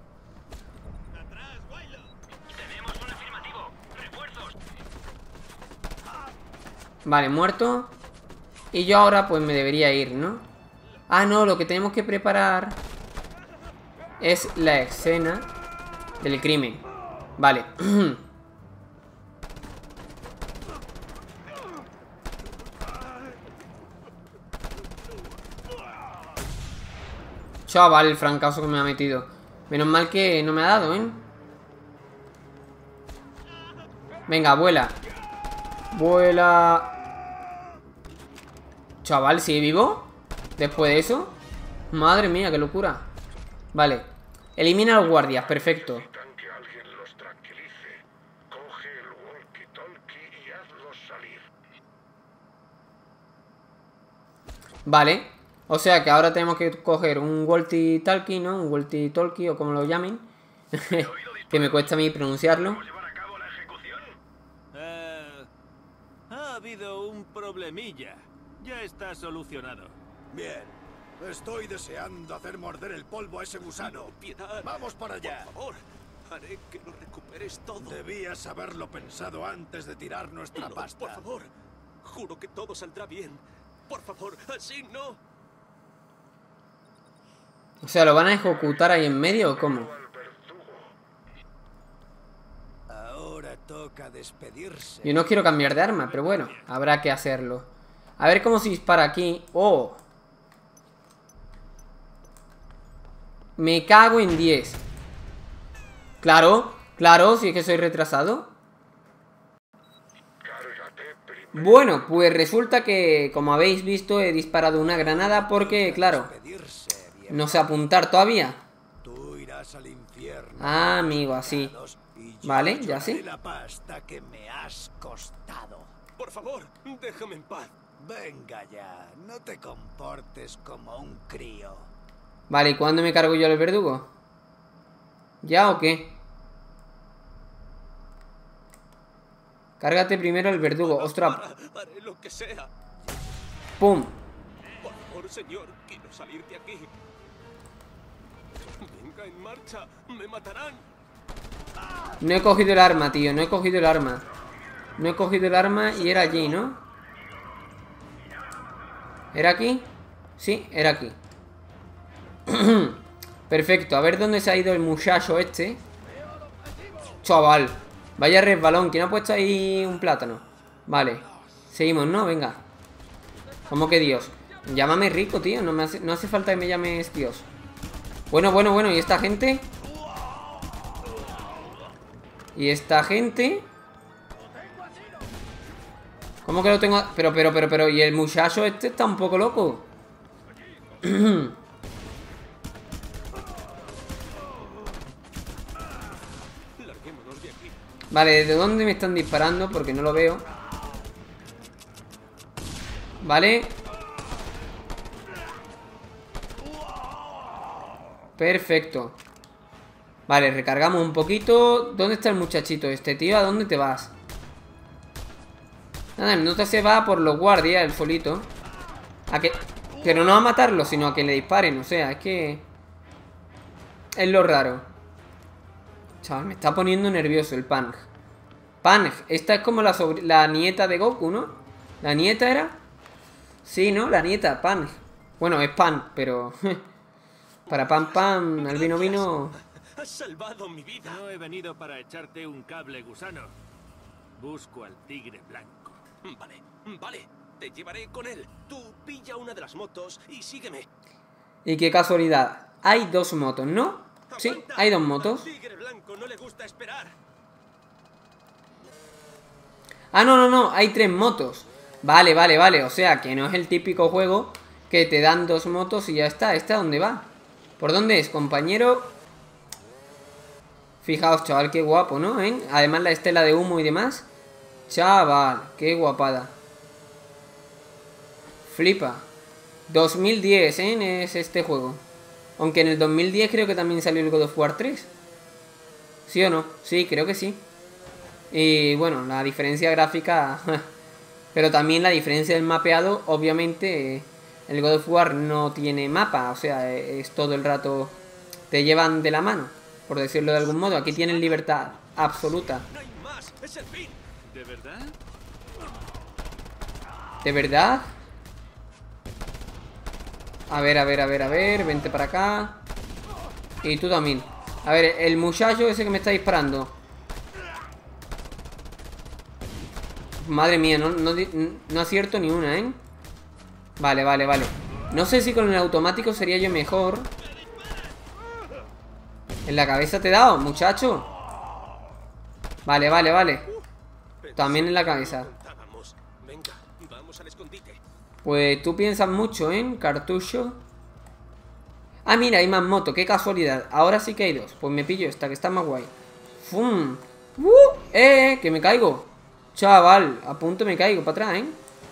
Vale, muerto. Y yo ahora pues me debería ir, ¿no? Ah, no, lo que tenemos que preparar es la escena del crimen. Vale. Chaval, el francazo que me ha metido. Menos mal que no me ha dado, ¿eh? Venga, vuela. Vuela. Chaval, ¿sigue vivo? Después de eso. Madre mía, qué locura. Vale. Elimina a los guardias, perfecto. Necesitan que alguien los tranquilice. Coge el walkie-talkie y hazlos salir. Vale. O sea que ahora tenemos que coger un walkie-talkie, ¿no? Un walkie-talkie o como lo llamen. Que me cuesta a mí pronunciarlo. ¿Llevar a cabo la ejecución? Eh, ha habido un problemilla. Ya está solucionado. Bien. Estoy deseando hacer morder el polvo a ese gusano. Piedad. ¡Vamos para allá! Por favor, haré que lo recuperes todo. Debías haberlo pensado antes de tirar nuestra No, pasta. por favor. Juro que todo saldrá bien. Por favor, así no. O sea, ¿lo van a ejecutar ahí en medio o cómo? Al verdugo. Ahora toca despedirse. Yo no quiero cambiar de arma, pero bueno, habrá que hacerlo. A ver cómo se dispara aquí. ¡Oh! Me cago en diez. Claro, claro, si es que soy retrasado. Cárgate primero. Bueno, pues resulta que, como habéis visto, he disparado una granada porque, claro, Despedirse, bien. no sé apuntar todavía. Tú irás al infierno. Ah, amigo, así. Y yo Vale, ya lloraré sé. la pasta que me has costado. Por favor, déjame en paz. Venga ya, no te comportes como un crío. Vale, ¿y cuándo me cargo yo al verdugo? ¿Ya o qué? Cárgate primero el verdugo. ¡Ostras! Para, haré lo que sea. ¡Pum! Por favor, señor, quiero salir de aquí. Venga, en marcha. Me matarán. No he cogido el arma, tío. No he cogido el arma. No he cogido el arma y era allí, ¿no? ¿Era aquí? Sí, era aquí. Perfecto. A ver dónde se ha ido el muchacho este. Chaval. Vaya resbalón. ¿Quién ha puesto ahí un plátano? Vale. Seguimos, ¿no? Venga. ¿Cómo que Dios? Llámame rico, tío. No, me hace, no hace falta que me llames Dios. Bueno, bueno, bueno. ¿Y esta gente? ¿Y esta gente? ¿Cómo que lo tengo? Pero, pero, pero, pero. ¿Y el muchacho este está un poco loco? Larguémonos de aquí. Vale, ¿desde dónde me están disparando? Porque no lo veo. Vale. Perfecto. Vale, recargamos un poquito. ¿Dónde está el muchachito este, tío? ¿A dónde te vas? Nada, el nota se va por los guardias, el solito. A que... Pero no a matarlo, sino a que le disparen. O sea, es que... Es lo raro. Chaval, me está poniendo nervioso el Pang. Pang, esta es como la, sobre... la nieta de Goku, ¿no? ¿La nieta era? Sí, ¿no? La nieta, Pang. Bueno, es Pan, pero... Para Pan Pan, al vino vino... Has salvado mi vida. No he venido para echarte un cable, gusano. Busco al tigre blanco. Vale, vale. Te llevaré con él. Tú pilla una de las motos y sígueme. Y qué casualidad. Hay dos motos, ¿no? Sí, Aguanta. hay dos motos. Al tigre blanco no le gusta esperar. Ah, no, no, no. Hay tres motos. Vale, vale, vale. O sea, que no es el típico juego que te dan dos motos y ya está. ¿Esta dónde va? ¿Por dónde es, compañero? Fijaos, chaval, qué guapo, ¿no? ¿Eh? Además la estela de humo y demás. Chaval, qué guapada. Flipa. dos mil diez, ¿eh? Es este juego. Aunque en el dos mil diez creo que también salió el God of War tres. ¿Sí o no? Sí, creo que sí. Y bueno, la diferencia gráfica... Pero también la diferencia del mapeado, obviamente... El God of War no tiene mapa. O sea, es todo el rato... Te llevan de la mano, por decirlo de algún modo. Aquí tienen libertad absoluta. No hay más. Es el fin. ¿De verdad? ¿De verdad? A ver, a ver, a ver, a ver. Vente para acá. Y tú también. A ver, el muchacho ese que me está disparando. Madre mía, no, no, no acierto ni una, ¿eh? Vale, vale, vale. No sé si con el automático sería yo mejor. En la cabeza te he dado, muchacho. Vale, vale, vale. También en la cabeza. Contábamos. Venga, vamos al escondite. Pues tú piensas mucho, ¿eh? Cartucho. Ah, mira, hay más moto, qué casualidad. Ahora sí que hay dos. Pues me pillo esta, que está más guay. ¡Fum! ¡Uh! ¡Eh! ¡Que me caigo! Chaval, a punto me caigo para atrás, ¿eh?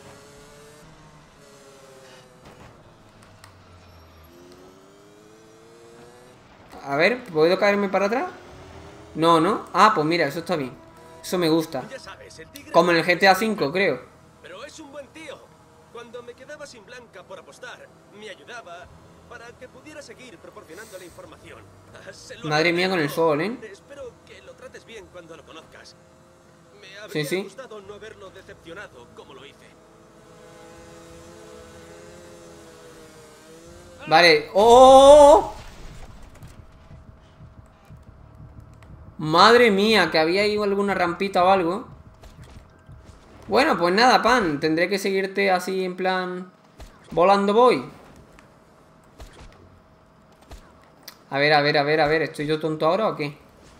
A ver, ¿puedo caerme para atrás? No, ¿no? Ah, pues mira, eso está bien. Eso me gusta. Ya sabes, el tigre... Como en el G T A cinco, creo. Pero es un buen tío. Cuando me quedaba sin Blanca por apostar, me ayudaba para que pudiera seguir proporcionando la información. Ah, se lo Madre mía con el agradezco. sol, ¿eh? Espero que lo trates bien cuando lo conozcas. Me habría Sí, sí. gustado no haberlo decepcionado como lo hice. Vale. ¡Oh! Madre mía, que había ido alguna rampita o algo. Bueno, pues nada, pan. Tendré que seguirte así en plan... Volando voy. A ver, a ver, a ver, a ver. ¿Estoy yo tonto ahora o qué?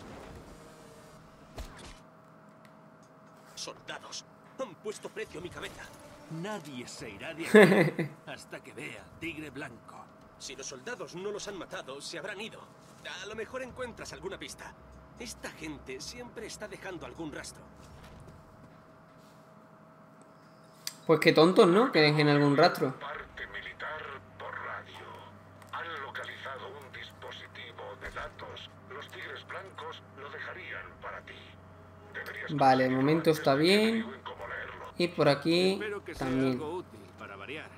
Soldados, han puesto precio a mi cabeza. Nadie se irá de aquí hasta que vea al tigre blanco. Si los soldados no los han matado, se habrán ido. A lo mejor encuentras alguna pista. Esta gente siempre está dejando algún rastro. Pues qué tontos, ¿no? Que dejen algún rastro. Parte militar por radio. Han localizado un dispositivo de datos. Los tigres blancos lo dejarían para ti. Deberías Vale, de conseguirlo momento antes está de que bien. averigüen cómo leerlo. Y por aquí Espero que sea también. algo útil para variar.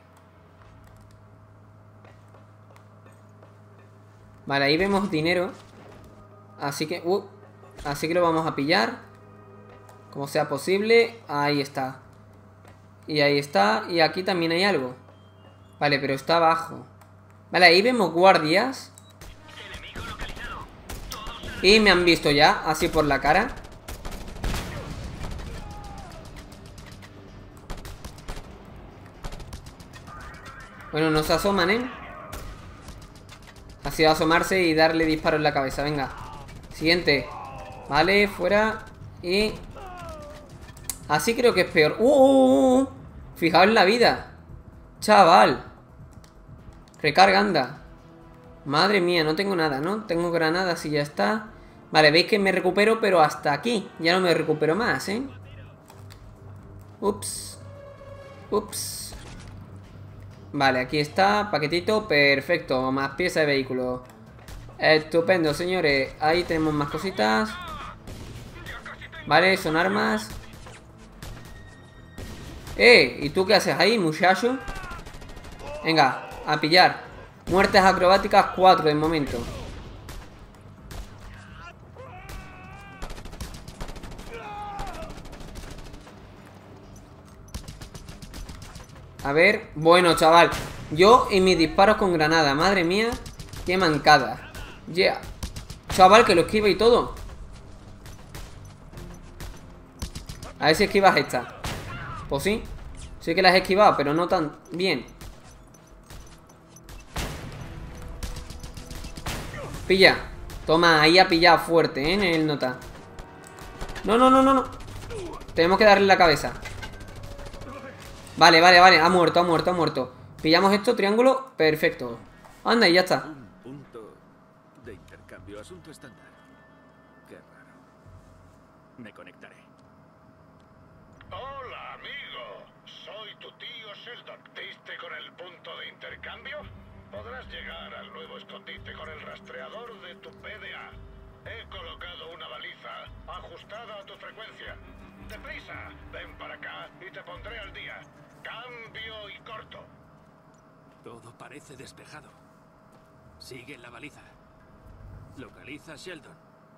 Vale, ahí vemos dinero. Así que... Uh, así que lo vamos a pillar. Como sea posible. Ahí está. Y ahí está. Y aquí también hay algo. Vale, pero está abajo. Vale, ahí vemos guardias. Y me han visto ya. Así por la cara. Bueno, no se asoman, ¿eh? Ha sido asomarse y darle disparo en la cabeza. Venga. Siguiente. Vale, fuera. Y... así creo que es peor. ¡Uh! uh, uh! Fijaos en la vida. Chaval. Recarga, anda. Madre mía, no tengo nada, ¿no? Tengo granadas y ya está. Vale, veis que me recupero, pero hasta aquí. Ya no me recupero más, ¿eh? Ups. Ups. Vale, aquí está, paquetito, perfecto, más pieza de vehículo. Estupendo, señores. Ahí tenemos más cositas. Vale, son armas. Eh, ¿y tú qué haces ahí, muchacho? Venga, a pillar. Muertes acrobáticas cuatro de momento. A ver, bueno, chaval. Yo y mis disparos con granada. Madre mía, qué mancada. Yeah. Chaval, que lo esquiva y todo. A ver si esquivas esta. Pues sí. Sí que las he esquivado, pero no tan bien. Pilla. Toma, ahí ha pillado fuerte, ¿eh? En el nota. No, no, no, no, no. Tenemos que darle la cabeza. Vale, vale, vale. Ha muerto, ha muerto, ha muerto. Pillamos esto, triángulo. Perfecto. Anda, y ya está. Un punto de intercambio, asunto estándar. Qué raro. Me conectaré. Hola, amigo. Soy tu tío Sheldon. ¿Diste con el punto de intercambio? Podrás llegar al nuevo escondite con el rastreador de tu P D A. He colocado una baliza ajustada a tu frecuencia. Deprisa, ven para acá y te pondré al día. Cambio y corto. Todo parece despejado. Sigue la baliza. Localiza a Sheldon.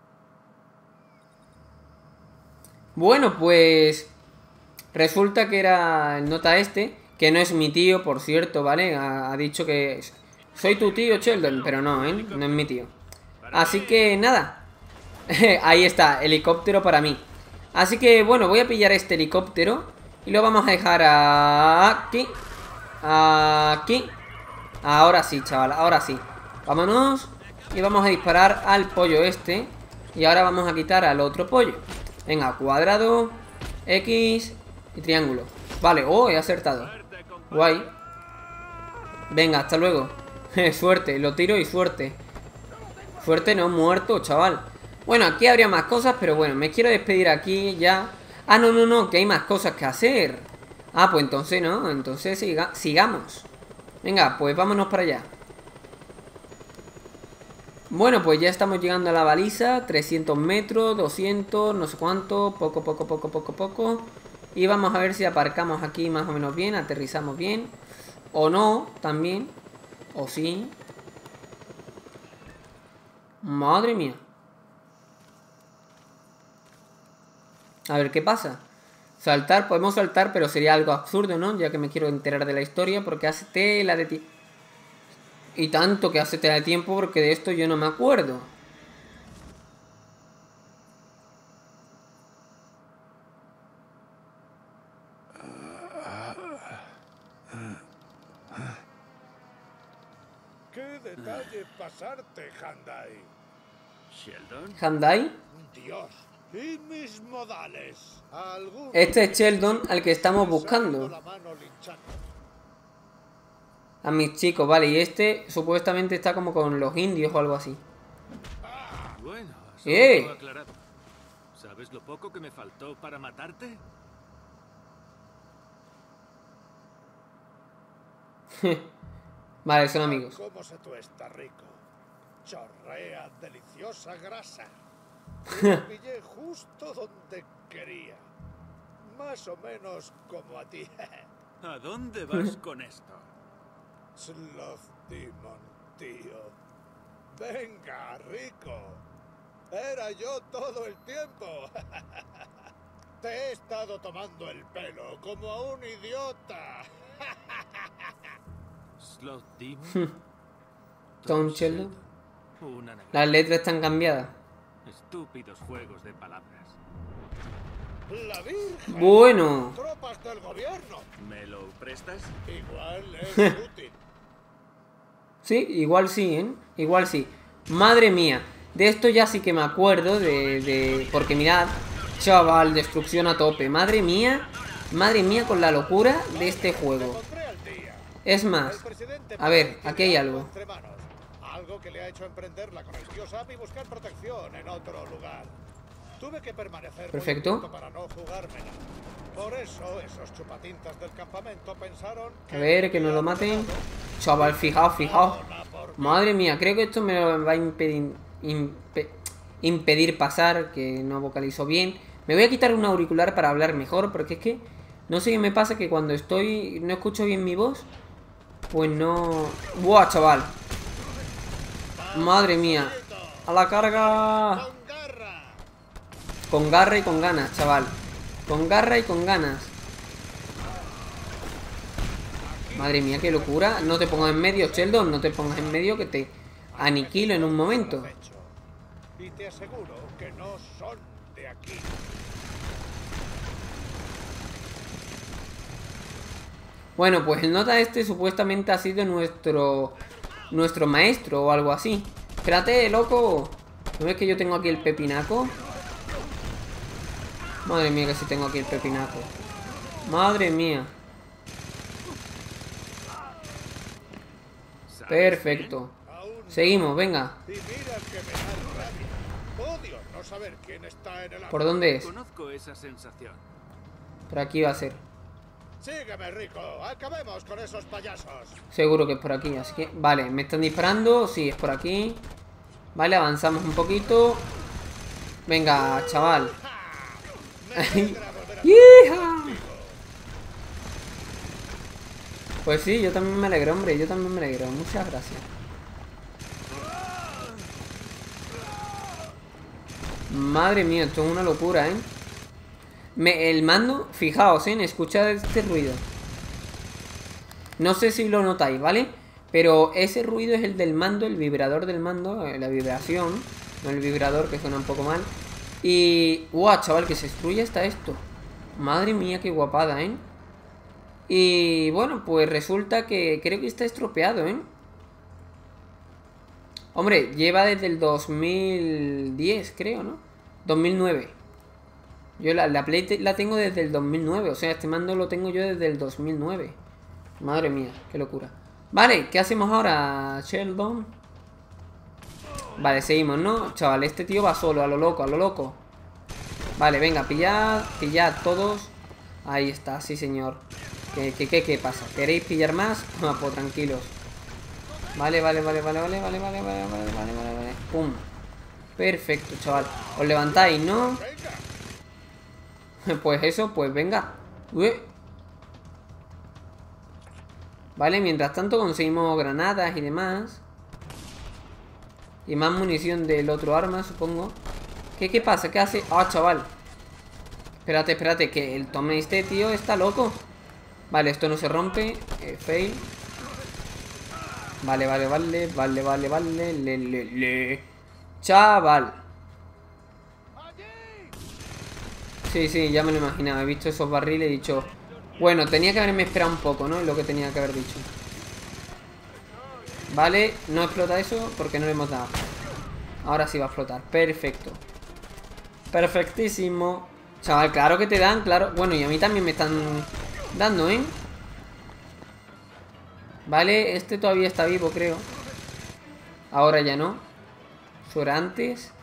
Bueno, pues... resulta que era el nota este, que no es mi tío, por cierto, ¿vale? Ha, ha dicho que... soy tu tío, Sheldon, pero no, ¿eh? No es mi tío. Así que nada. Ahí está, helicóptero para mí. Así que bueno, voy a pillar este helicóptero y lo vamos a dejar aquí. Aquí. Ahora sí, chaval, ahora sí. Vámonos y vamos a disparar al pollo este. Y ahora vamos a quitar al otro pollo. Venga, cuadrado, X y triángulo. Vale, oh, he acertado. Guay. Venga, hasta luego. Suerte, lo tiro y suerte. Suerte no, muerto, chaval. Bueno, aquí habría más cosas, pero bueno, me quiero despedir aquí ya. Ah, no, no, no, que hay más cosas que hacer. Ah, pues entonces no, entonces siga, sigamos. Venga, pues vámonos para allá. Bueno, pues ya estamos llegando a la baliza. trescientos metros, doscientos, no sé cuánto. Poco, poco, poco, poco, poco. Y vamos a ver si aparcamos aquí más o menos bien. Aterrizamos bien. O no, también. O sí. Madre mía. A ver, ¿qué pasa? Saltar, podemos saltar, pero sería algo absurdo, ¿no? Ya que me quiero enterar de la historia, porque hace tela de tiempo. Y tanto que hace tela de tiempo, porque de esto yo no me acuerdo. ¿Qué detalle pasarte, Handai? ¿Sheldon? ¿Handai? Dios, y mis modales. Algunos Este es Sheldon al que estamos besando buscando. la mano linchando. A mis chicos, vale. Y este supuestamente está como con los indios o algo así. Bueno, solo ¡Eh! todo aclarado. ¿Sabes lo poco que me faltó para matarte? Vale, son amigos. ¿Cómo se tuesta, rico? Chorrea deliciosa grasa. Lo pillé justo donde quería. Más o menos como a ti. ¿A dónde vas con esto? Sloth Demon, tío. Venga, rico. Era yo todo el tiempo. Te he estado tomando el pelo como a un idiota. ¿Sloth Demon? Tom Sheldon. Una negra. Las letras están cambiadas. Estúpidos juegos de palabras. La Virgen. Bueno. Tropas del gobierno. ¿Me lo prestas? Igual es útil. Sí, igual sí, ¿eh? Igual sí. Madre mía. De esto ya sí que me acuerdo de... de... Porque mirad, chaval, destrucción a tope. Madre mía. Madre mía con la locura de este juego. Pondré al día. Es más. El presidente A ver, tiene aquí hay algo algo. entre manos. Algo que le ha hecho emprenderla con el tío Sap y buscar protección en otro lugar. Tuve que permanecer muy Perfecto. atento para no jugármela. Por eso esos chupatintas del campamento pensaron A ver, que no lo maten. Chaval, fijaos, fijaos. Madre mía, creo que esto me lo va a impedir, impe- impedir pasar, que no vocalizo bien. Me voy a quitar un auricular para hablar mejor, porque es que no sé qué me pasa, que cuando estoy no escucho bien mi voz, pues no... ¡Buah, chaval! Madre mía. A la carga. ¡Con garra! Con garra y con ganas, chaval. Con garra y con ganas. Madre mía, qué locura. No te pongas en medio, Sheldon. No te pongas en medio, que te aniquilo en un momento. Y te aseguro que no son de aquí. Bueno, pues el nota este supuestamente ha sido nuestro nuestro maestro o algo así. Espérate, loco. ¿No ves que yo tengo aquí el pepinaco? Madre mía, que si tengo aquí el pepinaco. Madre mía. Perfecto. Seguimos, venga. Y mira que me da rabia. Odio no saber quién está en el ¿Por dónde es? Conozco esa sensación. Por aquí va a ser. Sígueme, rico. Acabemos con esos payasos. Seguro que es por aquí, así que... Vale, me están disparando. Sí, es por aquí. Vale, avanzamos un poquito. Venga, chaval. ¡Hija! Pues sí, yo también me alegro, hombre. Yo también me alegro. Muchas gracias. Madre mía, esto es una locura, ¿eh? Me, el mando, fijaos, ¿eh? Escuchad este ruido. No sé si lo notáis, ¿vale? Pero ese ruido es el del mando, el vibrador del mando, la vibración. No el vibrador, que suena un poco mal. Y... ¡Guau, chaval! Que se destruye hasta esto. Madre mía, qué guapada, ¿eh? Y bueno, pues resulta que creo que está estropeado, ¿eh? Hombre, lleva desde el dos mil diez, creo, ¿no? dos mil nueve. Yo la, la Play te, la tengo desde el dos mil nueve. O sea, este mando lo tengo yo desde el dos mil nueve. Madre mía, qué locura. Vale, ¿qué hacemos ahora, Sheldon? Vale, seguimos, ¿no? Chaval, este tío va solo, a lo loco, a lo loco. Vale, venga, pillad, pillad todos. Ahí está, sí señor. ¿Qué, qué, qué, qué pasa? ¿Queréis pillar más? No, pues tranquilos. Vale, vale, vale, vale, vale, vale, vale, vale, vale, vale, vale, vale. Pum. Perfecto, chaval. Os levantáis, ¿no? Pues eso, pues venga. Ué. Vale, mientras tanto conseguimos granadas y demás. Y más munición del otro arma, supongo. ¿Qué, qué pasa? ¿Qué hace? Ah, chaval. Espérate, espérate, que el tome este tío está loco. Vale, esto no se rompe. Eh, fail. Vale, vale, vale, vale, vale, vale. Le, le, le. Chaval. Sí, sí, ya me lo imaginaba. He visto esos barriles y he dicho... Bueno, tenía que haberme esperado un poco, ¿no? Es lo que tenía que haber dicho. Vale, no explota eso porque no le hemos dado. Ahora sí va a explotar. Perfecto. Perfectísimo. Chaval, claro que te dan, claro. Bueno, y a mí también me están dando, ¿eh? Vale, este todavía está vivo, creo. Ahora ya no. Eso era antes.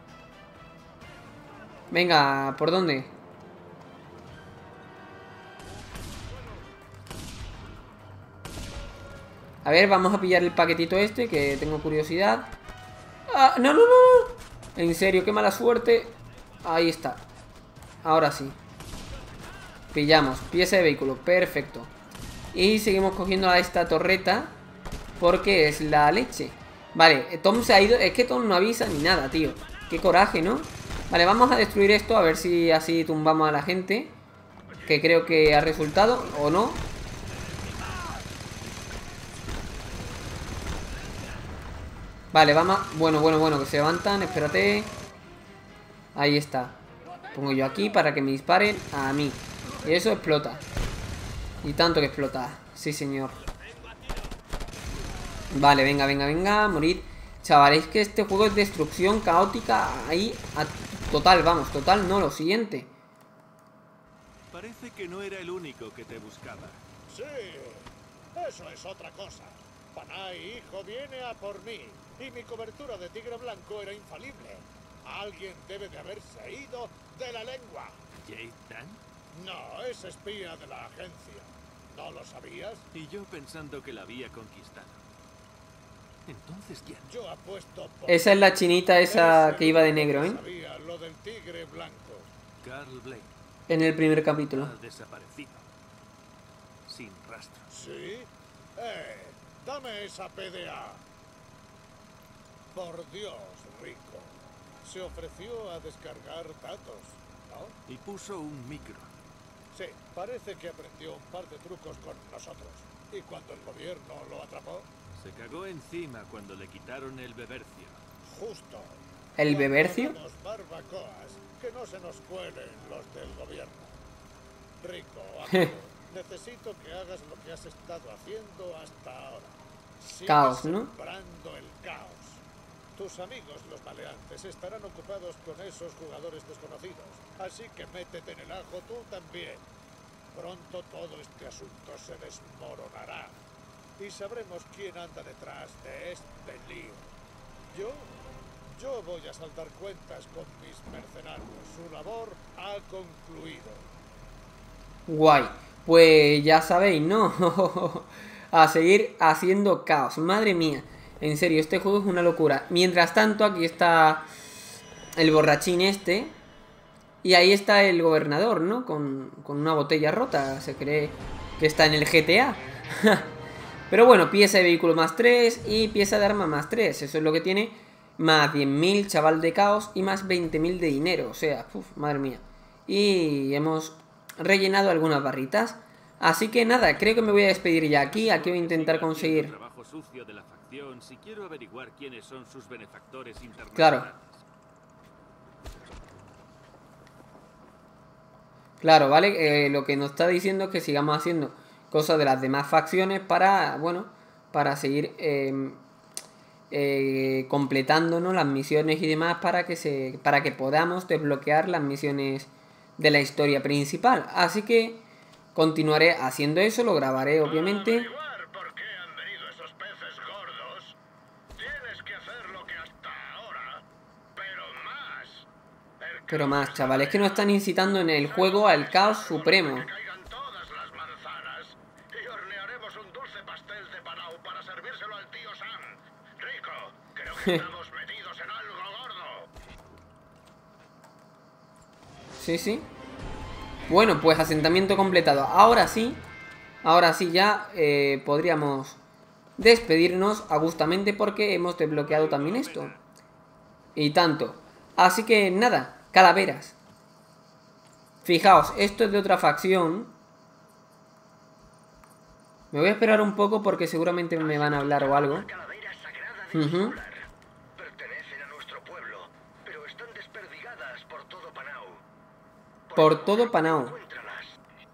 Venga, ¿por dónde? A ver, vamos a pillar el paquetito este, que tengo curiosidad. ¡Ah! ¡No, no, no! En serio, qué mala suerte. Ahí está. Ahora sí. Pillamos, pieza de vehículo, perfecto. Y seguimos cogiendo a esta torreta, porque es la leche. Vale, Tom se ha ido. Es que Tom no avisa ni nada, tío. Qué coraje, ¿no? Vale, vamos a destruir esto, a ver si así tumbamos a la gente. Que creo que ha resultado, o no. Vale, vamos. Bueno, bueno, bueno, que se levantan, espérate. Ahí está. Pongo yo aquí para que me disparen a mí. Y eso explota. Y tanto que explota. Sí, señor. Vale, venga, venga, venga. Morir. Chavales, que este juego es destrucción caótica. Ahí, a total, vamos, total, no, lo siguiente. Parece que no era el único que te buscaba. Sí, eso es otra cosa. Panay, hijo, viene a por mí. Y mi cobertura de tigre blanco era infalible. Alguien debe de haberse ido de la lengua. ¿Jade Dan? No, es espía de la agencia. ¿No lo sabías? Y yo pensando que la había conquistado. Entonces, ¿quién? Yo apuesto por... Esa es la chinita esa Ese que iba de negro, ¿eh? sabía lo del tigre blanco. Carl Blake. En el primer capítulo. Ha desaparecido. Sin rastro. ¿Sí? Eh, dame esa P D A. Por Dios, Rico. Se ofreció a descargar datos, ¿no? Y puso un micro. Sí, parece que aprendió un par de trucos con nosotros. Y cuando el gobierno lo atrapó, Se cagó encima cuando le quitaron el bebercio. justo. ¿El Cuando bebercio? hagamos barbacoas, que no se nos cuelen los del gobierno. Rico, amigo, necesito que hagas lo que has estado haciendo hasta ahora. Sigue Caos, ¿no? sembrando el caos. Tus amigos, los maleantes, estarán ocupados con esos jugadores desconocidos. Así que métete en el ajo tú también. Pronto todo este asunto se desmoronará. Y sabremos quién anda detrás de este lío. Yo, yo voy a saldar cuentas con mis mercenarios. Su labor ha concluido. Guay. Pues ya sabéis, ¿no? A seguir haciendo caos. Madre mía. En serio, este juego es una locura. Mientras tanto, aquí está el borrachín este. Y ahí está el gobernador, ¿no? Con, con una botella rota. Se cree que está en el G T A. Pero bueno, pieza de vehículo más tres y pieza de arma más tres. Eso es lo que tiene. Más diez mil, chaval de caos. Y más veinte mil de dinero. O sea, uf, madre mía. Y hemos rellenado algunas barritas. Así que nada, creo que me voy a despedir ya aquí. Aquí voy a intentar conseguir... Trabajo sucio de la facción si quiero averiguar quiénes son sus benefactores internacionales. Claro. Claro, ¿vale? Eh, lo que nos está diciendo es que sigamos haciendo cosas de las demás facciones para, bueno, para seguir eh, eh, completándonos las misiones y demás para que se, para que podamos desbloquear las misiones de la historia principal. Así que, continuaré haciendo eso, lo grabaré obviamente. Averiguar por qué han venido esos peces gordos, tienes que hacer lo que hasta ahora, pero más. El que Pero más, no chavales, que nos están incitando en el sabe, juego al caos que supremo. caigan todas las manzanas y hornearemos un dulce pastel de Panau para servírselo al tío Sam. Rico, creo que estamos metidos en algo gordo. Sí, sí. Bueno, pues asentamiento completado. Ahora sí, ahora sí ya eh, podríamos despedirnos a gustamente porque hemos desbloqueado también esto. Y tanto. Así que nada, calaveras. Fijaos, esto es de otra facción. Me voy a esperar un poco porque seguramente me van a hablar o algo. Calaveras sagradas de Ujú. Solar. Pertenecen a nuestro pueblo, pero están desperdigadas por todo Panau. Por todo Panau. Encuéntralas.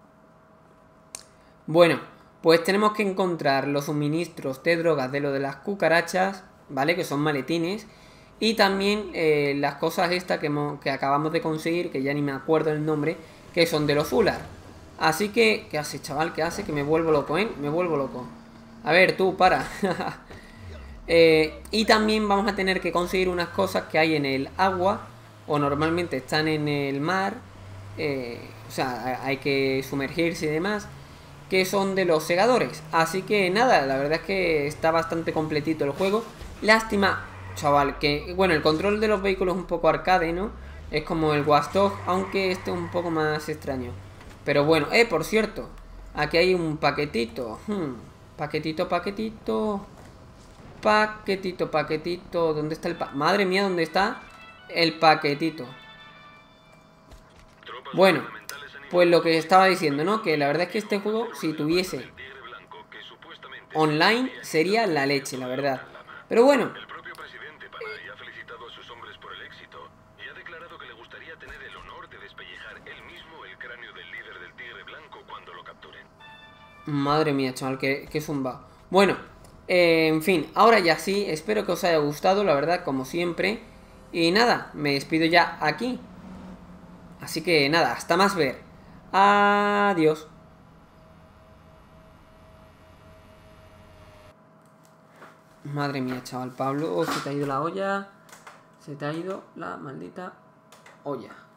Bueno, pues tenemos que encontrar los suministros de drogas de lo de las cucarachas, ¿vale? Que son maletines. Y también eh, las cosas estas que, hemos- que acabamos de conseguir, que ya ni me acuerdo el nombre, que son de los Fular. Así que, ¿qué hace, chaval? ¿Qué hace? Que me vuelvo loco, ¿eh? Me vuelvo loco. A ver, tú, para. Eh, y también vamos a tener que conseguir unas cosas que hay en el agua, o normalmente están en el mar. eh, o sea, hay que sumergirse y demás, que son de los segadores. Así que nada, la verdad es que está bastante completito el juego. Lástima, chaval, que bueno, el control de los vehículos es un poco arcade, ¿no? Es como el Watch Dogs, aunque este es un poco más extraño. Pero bueno, eh, por cierto, aquí hay un paquetito. Hmm, paquetito, paquetito. Paquetito, paquetito. ¿Dónde está el pa... Madre mía, ¿dónde está el paquetito? Bueno, pues lo que estaba diciendo, ¿no? Que la verdad es que este juego, si tuviese online, sería la leche, la verdad. Pero bueno, El propio presidente Panay ha felicitado a sus hombres por el éxito y ha declarado que le gustaría tener el honor de despellejar él mismo el cráneo del líder del Tigre Blanco cuando lo capturen. madre mía, chaval, que, que zumba. Bueno, eh, en fin, ahora ya sí, espero que os haya gustado, la verdad, como siempre. Y nada, me despido ya aquí. Así que nada, hasta más ver. Adiós. Madre mía, chaval, Pablo, se te ha ido la olla. Se te ha ido la maldita olla.